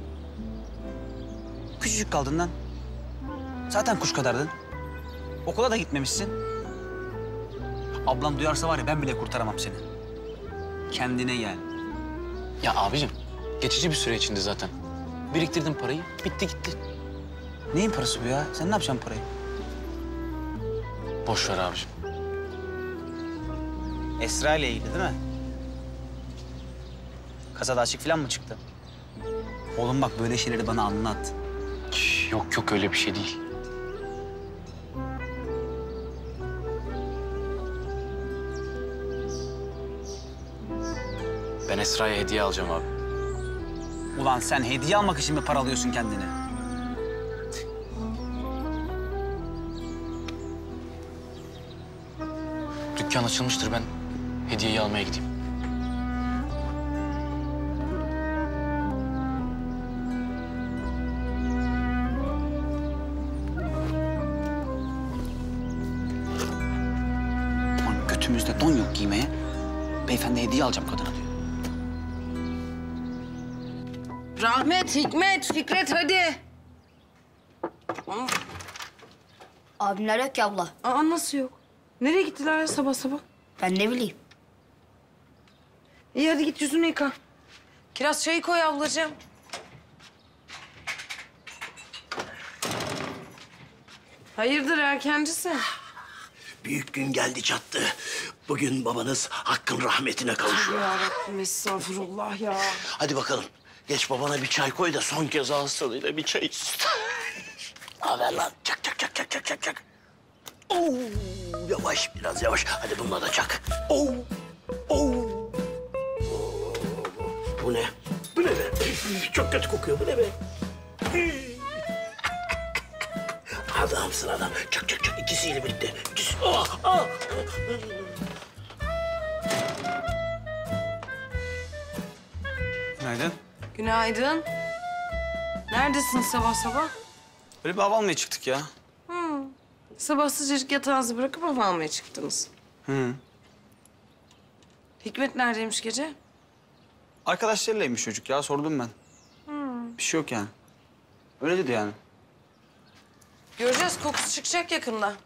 Küçücük kaldın lan. Zaten kuş kadardın. Okula da gitmemişsin. Ablam duyarsa var ya ben bile kurtaramam seni. Kendine gel. Ya abicim, geçici bir süre içinde zaten. Biriktirdim parayı, bitti gitti. Neyin parası bu ya? Sen ne yapacaksın parayı? Boş ver abicim. Esra ile ilgili değil mi? Kasada açık falan mı çıktı? Oğlum bak böyle şeyleri bana anlat. Yok öyle bir şey değil. Ben Esra'ya hediye alacağım abi. Ulan sen hediye almak için mi paralıyorsun kendini? Dükkan açılmıştır, ben hediyeyi almaya gideyim. Ulan götümüzde don yok giymeye. Beyefendi hediye alacağım kadına diyor. Rahmet, Hikmet, Fikret hadi. Abimler yok ya abla. Aa nasıl yok? Nereye gittiler ya sabah sabah? Ben ne bileyim. İyi hadi git yüzünü yıka. Kiraz çayı koy ablacığım. Hayırdır erkencisin? Büyük gün geldi çattı. Bugün babanız hakkın rahmetine kavuşuyor. Ya Rabbim estağfurullah ya. Hadi bakalım. Geç babana bir çay koy da son kez ağız tadıyla bir çay iç. Haber lan. Çak. Oo, yavaş biraz yavaş. Hadi bununla da çak. Oo. Bu ne? Bu ne be? Çok kötü kokuyor. Bu ne be? Adamsın adam. Çak çak çak. İkisiyle birlikte. İkisi. Ah, ah. Günaydın. Günaydın. Neredesin sabah sabah? Böyle bir hava almaya çıktık ya. Sabah sıcacık yatağınızı bırakıp hava almaya çıktınız. Hı. Hikmet neredeymiş gece? Arkadaşlarıylaymış çocuk ya, sordum ben. Bir şey yok yani. Öyle dedi yani. Göreceğiz, kokusu çıkacak yakında.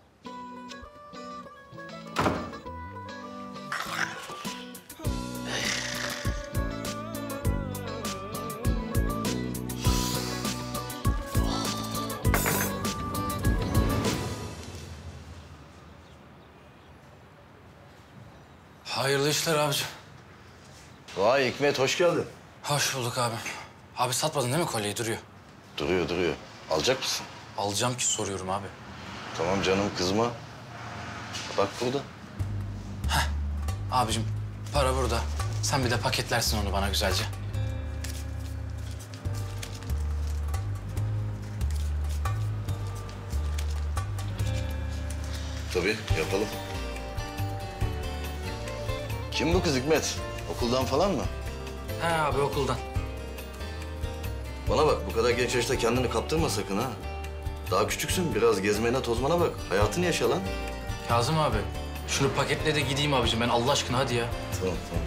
Hayırlı işler abicim. Vay Hikmet, hoş geldin. Hoş bulduk abi. Abi satmadın değil mi kolyeyi? Duruyor. Duruyor, duruyor. Alacak mısın? Alacağım ki soruyorum abi. Tamam canım, kızma. Bak burada. Abicim para burada. Sen bir de paketlersin onu bana güzelce. Tabii, yapalım. Kim bu kız Hikmet? Okuldan falan mı? He abi okuldan. Bana bak, bu kadar genç yaşta kendini kaptırma sakın ha. Daha küçüksün, biraz gezmene tozmana bak. Hayatını yaşa lan. Kazım abi şunu paketle de gideyim abicim ben Allah aşkına hadi ya. Tamam, tamam.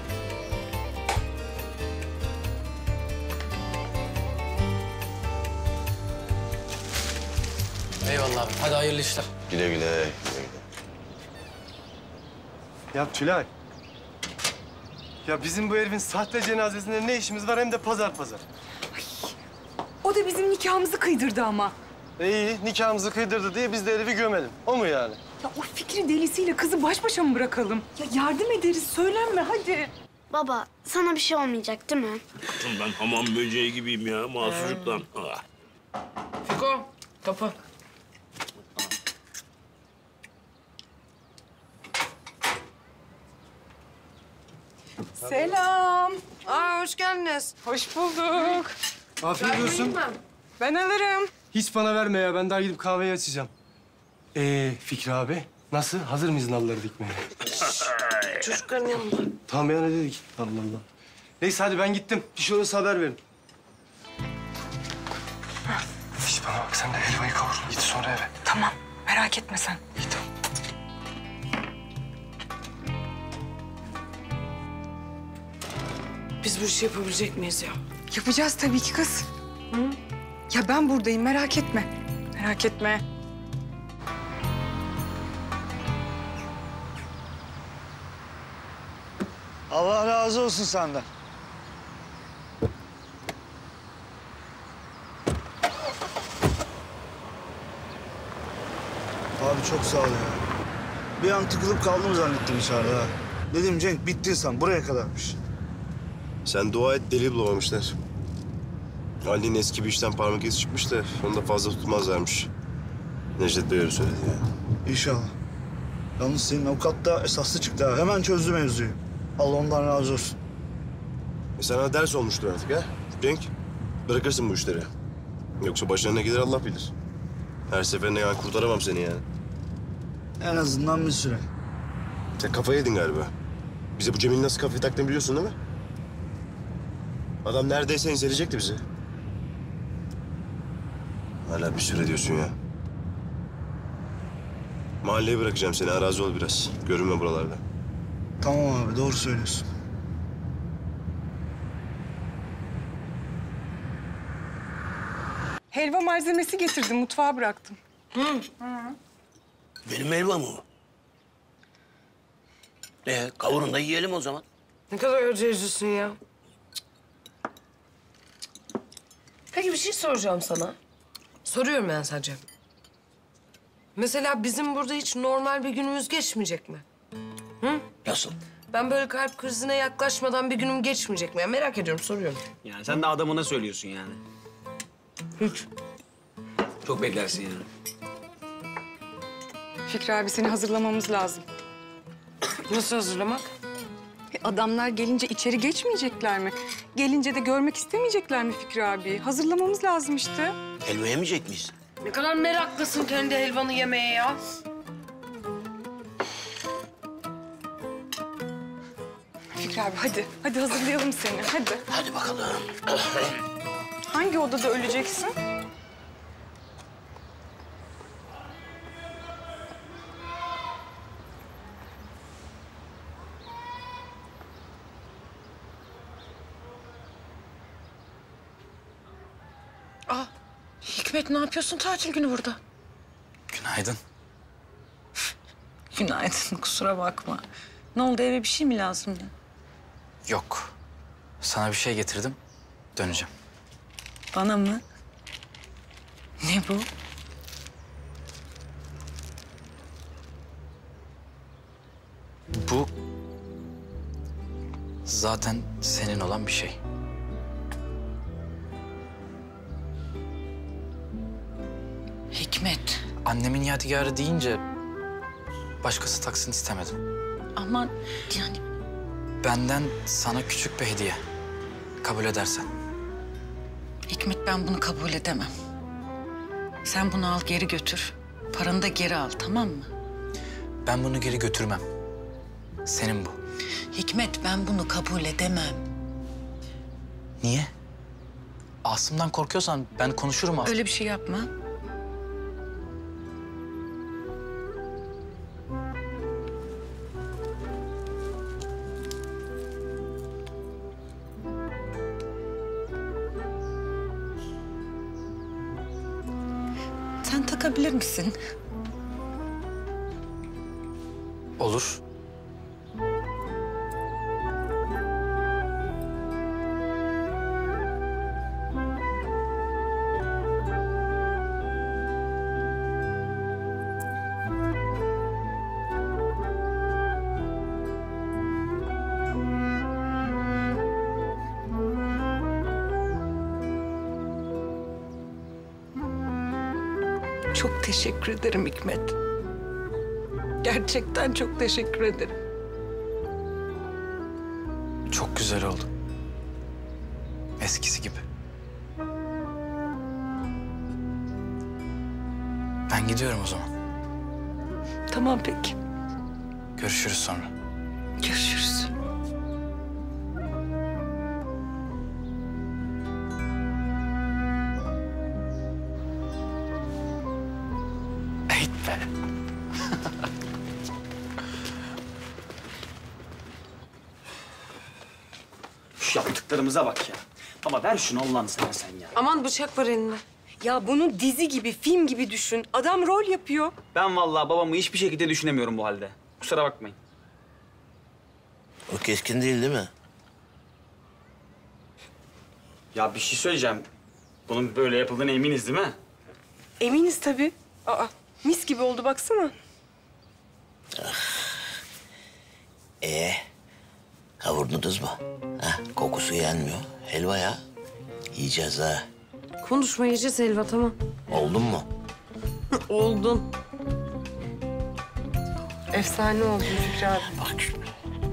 Eyvallah abi hadi hayırlı işler. Güle güle, güle güle. Ya Tülay. Ya bizim bu herifin sahte cenazesinde ne işimiz var hem de pazar pazar. O da bizim nikahımızı kıydırdı ama. İyi, nikahımızı kıydırdı diye biz de herifi gömelim. O mu yani? Ya o fikri delisiyle kızı baş başa mı bırakalım? Ya yardım ederiz, söylenme hadi. Baba, sana bir şey olmayacak değil mi? Ben hamam böceği gibiyim ya. Mahsurluktan. Ah. Fiko, kapı. Selam. Hoş geldiniz. Hoş bulduk. Afiyet olsun. Ben alırım. Hiç bana verme ya. Ben daha gidip kahveyi açacağım. Fikri abi. Nasıl? Hazır mıyız nalları dikmeye? Çocukların yanında. Tamam ya ne dedik? Allah Allah. Neyse hadi ben gittim. Bir şey olursa haber verin. Hiç bana bak sen de helvayı kavur. Git sonra eve. Tamam, merak etme sen. İyi tamam. Biz bu işi yapabilecek miyiz ya? Yapacağız tabii ki kız. Hı? Ya ben buradayım, merak etme. Merak etme. Allah razı olsun senden. Abi çok sağ ol ya. Bir an tıkılıp kaldım zannettim içeride ha. Dedim Cenk bittin sen, buraya kadarmış. Sen dua et deli bulamamışlar. Ali'nin eski bir işten parmak izi çıkmış da onu da fazla tutmazlarmış. Necdet Bey öyle söyledi yani. İnşallah. Yalnız senin avukat da esaslı çıktı ha. Hemen çözdü mevzuyu. Allah ondan razı olsun. Sana ders olmuştur artık ha. Cenk, bırakırsın bu işleri. Yoksa başına ne gelir Allah bilir. Her seferinde yani kurtaramam seni yani. En azından bir süre. Sen kafayı yedin galiba. Bize bu Cemil'in nasıl kafayı taktığını biliyorsun değil mi? Adam neredeyse inceleyecekti bizi. Hala bir süre diyorsun ya. Mahalleye bırakacağım seni. Arazi ol biraz. Görünme buralarda. Tamam abi, doğru söylüyorsun. Helva malzemesi getirdim, mutfağa bıraktım. Benim helva mı o? Kavurun da yiyelim o zaman. Ne kadar acelecisin ya. Peki bir şey soracağım sana. Soruyorum ben sadece. Mesela bizim burada hiç normal bir günümüz geçmeyecek mi? Hı? Nasıl? Ben böyle kalp krizine yaklaşmadan bir günüm geçmeyecek mi? Ya merak ediyorum, soruyorum. Yani sen de adamına söylüyorsun yani. Hiç. Çok beklersin yani. Fikri abi seni hazırlamamız lazım. Nasıl hazırlamak? Adamlar gelince içeri geçmeyecekler mi? Gelince de görmek istemeyecekler mi Fikri abi? Hazırlamamız lazım işte. Helva yemeyecek miyiz? Ne kadar meraklısın kendi helvanı yemeye ya. Fikri abi hadi. Hadi hazırlayalım seni. Hadi. Hadi bakalım. Hangi odada öleceksin? Aa, Hikmet ne yapıyorsun tatil günü burada? Günaydın. Günaydın, kusura bakma. Ne oldu, eve bir şey mi lazımdı? Yok. Sana bir şey getirdim. Döneceğim. Bana mı? Ne bu? Bu zaten senin olan bir şey. Hikmet. Annemin yadigarı deyince başkası taksın istemedim. Aman yani... Benden sana küçük bir hediye. Kabul edersen. Hikmet, ben bunu kabul edemem. Sen bunu al geri götür. Paranı da geri al, tamam mı? Ben bunu geri götürmem. Senin bu. Hikmet, ben bunu kabul edemem. Niye? Asım'dan korkuyorsan ben konuşurum Asım. Öyle bir şey yapma. Sen takabilir misin? Olur. Çok teşekkür ederim Hikmet. Gerçekten çok teşekkür ederim. Çok güzel oldu. Eskisi gibi. Ben gidiyorum o zaman. Tamam peki. Görüşürüz sonra. Görüşürüz. Eğit be. Şu yaptıklarımıza bak ya. Baba ver şunu Allah'ını seversen ya. Aman bıçak var elinde. Ya bunu dizi gibi, film gibi düşün. Adam rol yapıyor. Ben vallahi babamı hiçbir şekilde düşünemiyorum bu halde. Kusura bakmayın. O keskin değil mi? Ya bir şey söyleyeceğim. Bunun böyle yapıldığına eminiz değil mi? Eminiz tabii. Aa, mis gibi oldu baksana. Kavurdunuz mu? Ha, kokusu yenmiyor. Helva ya. Yiyeceğiz ha. Konuşma, yiyeceğiz helva, tamam. Oldun mu? Oldun. Efsane oldun Fikri abi. Bak şimdi.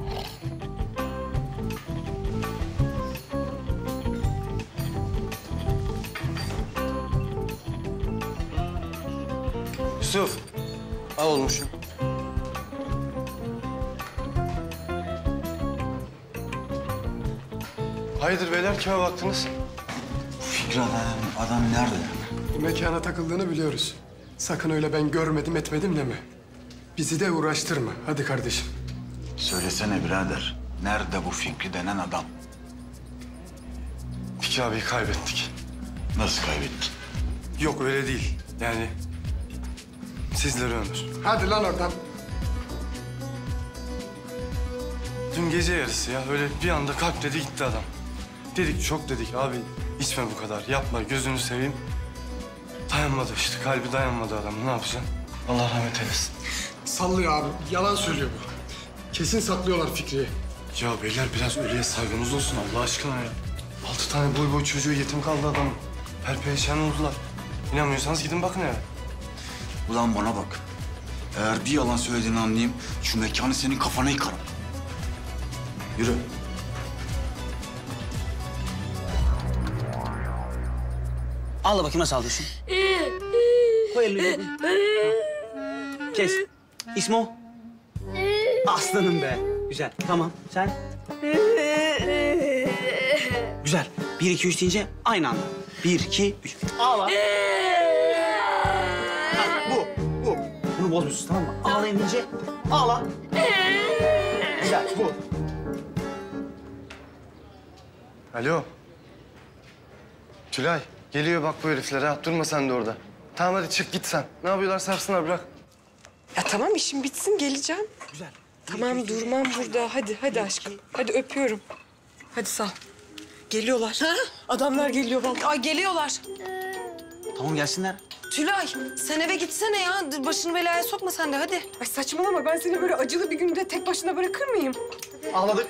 Yusuf, al olmuşum. Hayırdır beyler, kime baktınız? Fikri adam nerede? Bu mekana takıldığını biliyoruz. Sakın öyle ben görmedim etmedim deme. Bizi de uğraştırma. Hadi kardeşim. Söylesene birader. Nerede bu Fikri denen adam? Fikri abiyi kaybettik. Nasıl kaybettin? Yok öyle değil. Yani sizlere ömür. Hadi lan oradan. Dün gece yarısı ya öyle bir anda kalp dedi gitti adam. Dedik çok dedik abi içme bu kadar yapma gözünü seveyim. Dayanmadı işte kalbi dayanmadı adamın ne yapacaksın? Allah rahmet eylesin. Sallıyor abi. Yalan söylüyor bu. Kesin saklıyorlar Fikri'yi. Ya beyler biraz ölüye saygınız olsun Allah aşkına ya. 6 tane boy çocuğu yetim kaldı adam. Perperişan oldular. İnanmıyorsanız gidin bakın eve. Ulan bana bak. Eğer bir yalan söylediğini anlayayım, şu mekanı senin kafana yıkarım. Yürü. Al bakayım nasıl alıyorsun? Koy elini. Kes. İsmo. Aslanım be. Güzel. Tamam. Sen? Güzel. 1, 2, 3 deyince aynı anda. 1, 2, 3. Ağla. Bu. Bunu bozmuyorsun tamam mı? Ağlayın deyince ağla. Güzel. Bu. Alo. Tülay, geliyor bak bu herifler ha. Durma sen de orada. Tamam hadi çık git sen. Ne yapıyorlar sarsınlar bırak. Ya tamam işim bitsin geleceğim. Güzel. Tamam durmam burada. Hadi aşkım. Hadi öpüyorum. Hadi sağ ol. Geliyorlar. Adamlar geliyor vallahi. Ay geliyorlar. Tamam gelsinler. Tülay sen eve gitsene ya. Başını belaya sokma sen de hadi. Ay saçmalama ben seni böyle acılı bir günde tek başına bırakır mıyım? Ağladık.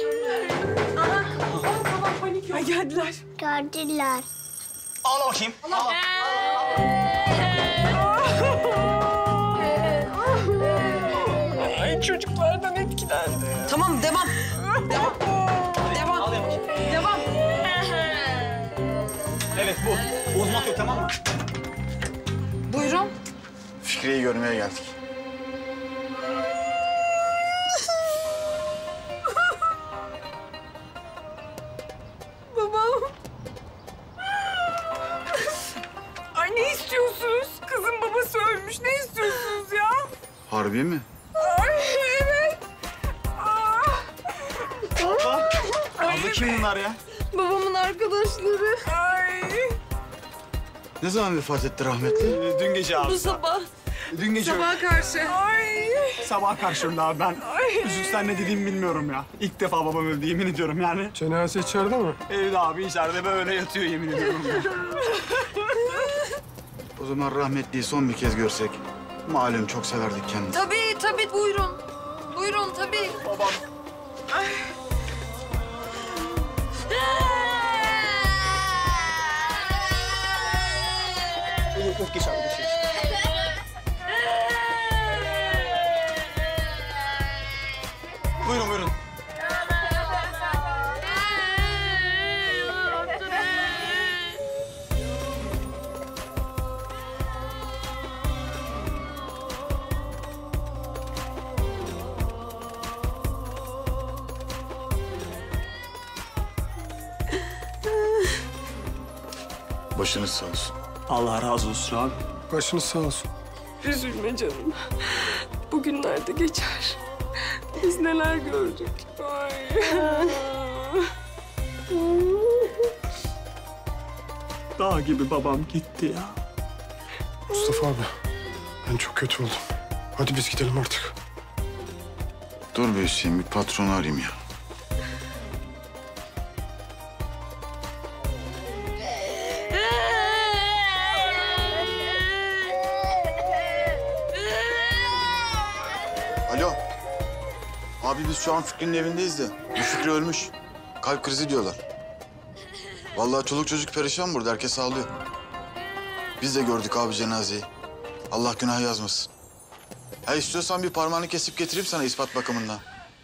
Tamam panik yok. Ay geldiler. Gördüler. Ağla bakayım. Ağla. Ay çocuklardan etkilendi. Tamam devam. Devam. Evet bu. Bozmak yok tamam mı? Buyurun. Fikri'yi görmeye geldik. Babam. Ay ne istiyorsunuz? Kızın babası ölmüş. Ne istiyorsunuz ya? Harbi mi? Ay evet. Abla kim bunlar ya? Babamın arkadaşları. Ay. Ne zaman vefat etti rahmetli? Dün gece abi. Bu sabah. Dün gece. Sabaha karşı. Ay. Sabah karşımda abi ben. Üzüntüden ne dediğimi bilmiyorum ya. İlk defa babam öldü yemin ediyorum yani. Cenaze içeride mi? Evde abi içeride böyle yatıyor yemin ediyorum ya. O zaman rahmetliyi son bir kez görsek. Malum çok severdik kendisini. Tabii buyurun. Buyurun tabii. Babam. Of geç abi geç. Buyurun. Başınız sağ olsun. Allah razı olsun abi. Başınız sağ olsun. Üzülme canım. Bugünler de geçer. Biz neler gördük. Ay. Dağ gibi babam gitti ya. Mustafa abi, ben çok kötü oldum. Hadi biz gidelim artık. Dur be Hüseyin, bir patronu arayayım ya. Alo. Abi biz şu an Fikri'nin evindeyiz de. Bu Fikri ölmüş. Kalp krizi diyorlar. Vallahi çoluk çocuk perişan burada. Herkes ağlıyor. Biz de gördük abi cenazeyi. Allah günah yazmasın. Ha istiyorsan bir parmağını kesip getireyim sana ispat bakımından.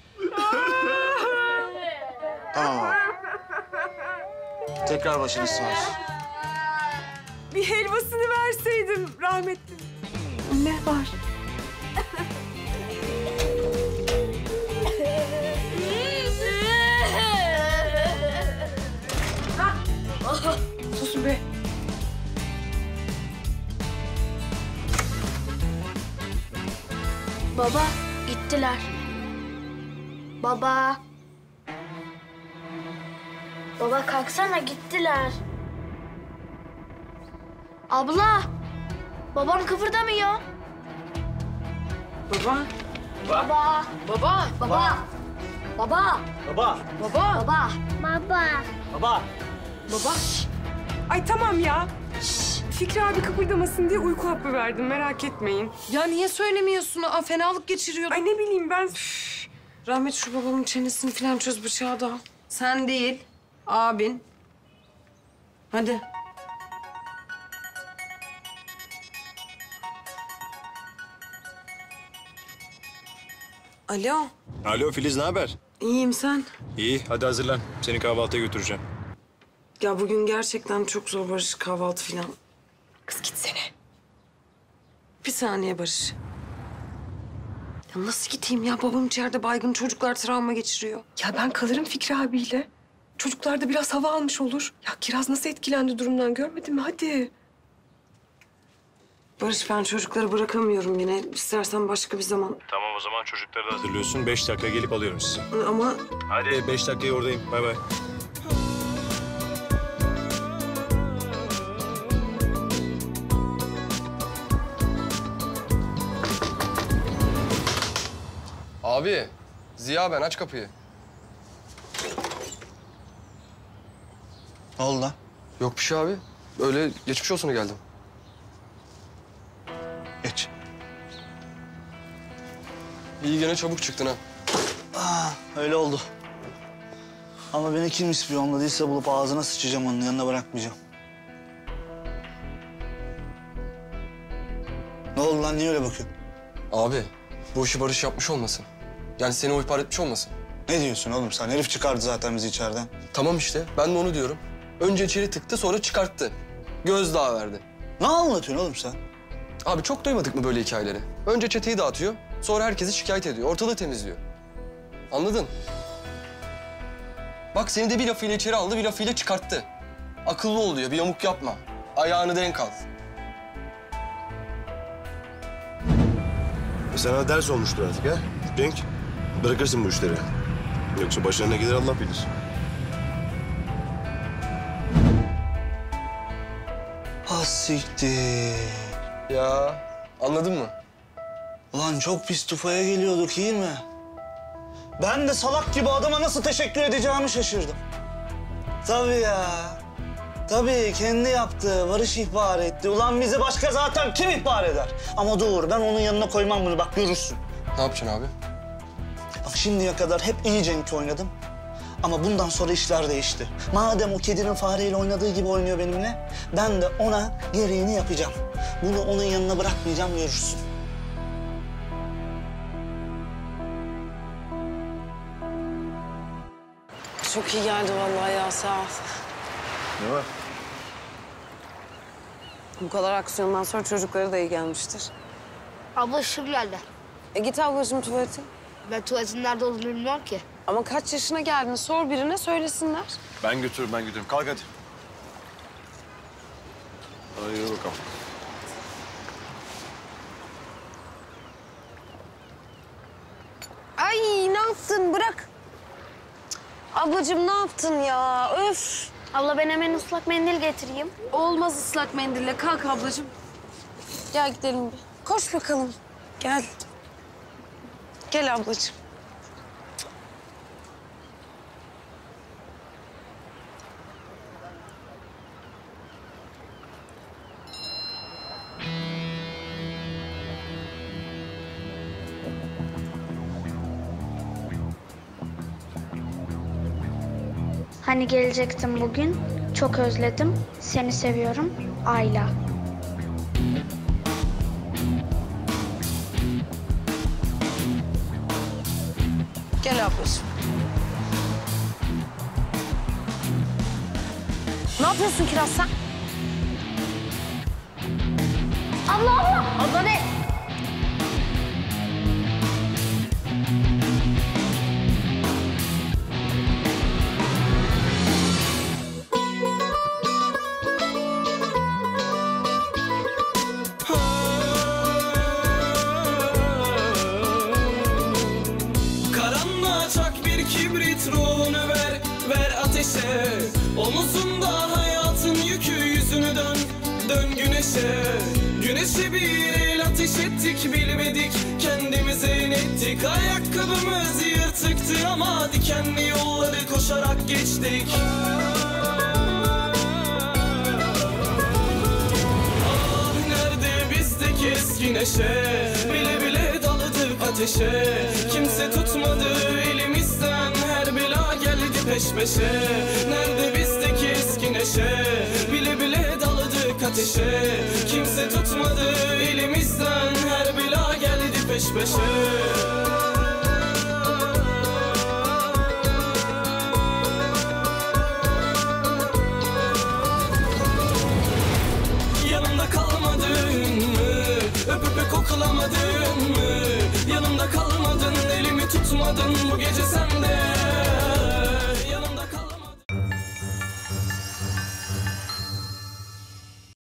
Tamam abi. Tekrar başınız sağ olsun. Bir helvasını verseydim rahmetli. Ne var? Susun be. Baba gittiler. Baba. Baba kalksana gittiler. Abla. Babam kıpırdamıyor. Baba. Baba. Baba. Baba. Baba. Baba. Baba. Baba. Baba. Baba. Baba. Ay tamam ya. Fikri abi kıpırdamasın diye uyku hapı verdim merak etmeyin. Ya niye söylemiyorsun? Aa, fenalık geçiriyordum. Ay ne bileyim ben. Rahmet şu babamın çenesini falan çöz bıçağı da. Sen değil, abin. Hadi. Alo. Alo Filiz ne haber? İyiyim sen. İyi hadi hazırlan. Seni kahvaltıya götüreceğim. Ya bugün gerçekten çok zor Barış, kahvaltı falan. Kız gitsene. Bir saniye Barış. Ya nasıl gideyim ya? Babam içeride baygın, çocuklar travma geçiriyor. Ya ben kalırım Fikri abiyle. Çocuklar da biraz hava almış olur. Ya Kiraz nasıl etkilendi durumdan görmedin mi? Hadi. Barış ben çocukları bırakamıyorum yine. İstersen başka bir zaman. Tamam o zaman çocukları da hazırlıyorsun. 5 dakika gelip alıyorum sizi. Ama... Hadi 5 dakikaya oradayım. Bay bay. Abi, Ziya ben. Aç kapıyı. Ne oldu lan? Yok bir şey abi. Öyle geçmiş olsuna geldim. Geç. İyi gene çabuk çıktın ha. Öyle oldu. Ama beni kim ispiyonladıysa bulup ağzına sıçacağım, onun yanına bırakmayacağım. Ne oldu lan? Niye öyle bakıyorsun? Abi, bu işi Barış yapmış olmasın? Yani seni o ihbar etmiş olmasın? Ne diyorsun oğlum sen? Herif çıkardı zaten bizi içeriden. Tamam işte, ben de onu diyorum. Önce içeri tıktı, sonra çıkarttı. Gözdağı verdi. Ne anlatıyorsun oğlum sen? Abi çok duymadık mı böyle hikayeleri? Önce çeteyi dağıtıyor, sonra herkesi şikayet ediyor, ortalığı temizliyor. Anladın? Bak seni de bir lafıyla içeri aldı, bir lafıyla çıkarttı. Akıllı ol diyor, bir yamuk yapma. Ayağını denk al. Sana ders olmuştur artık ha? Cenk, bırakırsın bu işleri. Yoksa başlarına gelir Allah bilir. Ah siktir. Ya anladın mı? Ulan çok pis tufaya geliyorduk, iyi mi? Ben de salak gibi adama nasıl teşekkür edeceğimi şaşırdım. Tabii ya. Tabii kendi yaptı, Barış ihbar etti. Ulan bizi başka zaten kim ihbar eder? Ama dur, ben onun yanına koymam bunu, bak görürsün. Ne yapacaksın abi? Bak şimdiye kadar hep iyi Cenk oynadım. Ama bundan sonra işler değişti. Madem o kedinin fareyle oynadığı gibi oynuyor benimle, ben de ona gereğini yapacağım. Bunu onun yanına bırakmayacağım, görürsün. Çok iyi geldi vallahi ya, sağ ol. Ne var? Bu kadar aksiyondan sonra çocuklara da iyi gelmiştir. Abla ışığım geldi. Git ablacığım tuvalete. Ben tuvaletin nerede olduğunu bilmiyorum ki. Ama kaç yaşına geldin? Sor birine, söylesinler. Ben götürürüm. Kalk hadi. Hadi yürü bakalım. Ay ne yaptın? Bırak. Ablacığım ne yaptın ya? Öf. Abla ben hemen ıslak mendil getireyim. Olmaz ıslak mendille. Kalk ablacığım. Gel gidelim bir. Koş bakalım. Gel. Gel ablacığım. Hani gelecektim bugün. Çok özledim. Seni seviyorum. Ayla. Gel ablacığım. Ne yapıyorsun Kiraz sen? Abla! Abla ne? Karanlığa çak bir kibrit, ruhunu ver, ver ateşe. Omuzunda hayatın yükü, yüzünü dön, dön güneşe. Güneşe bir el ateş ettik, bilmedik kendimize inettik. Ayakkabımız yırtıktı ama dikenli yolları koşarak geçtik. Ah nerede bizdeki eski neşe, bile bile daladık ateşe. Kimse tutmadı elimizden, her bela geldi peş peşe. Nerede bizdeki eski neşe, bile bile daladık ateşe. Kimse tutmadı elimizden, her bela geldi peş peşe. aramadın mı? Yanımda kalmadın, elimi tutmadın bu gece sen de.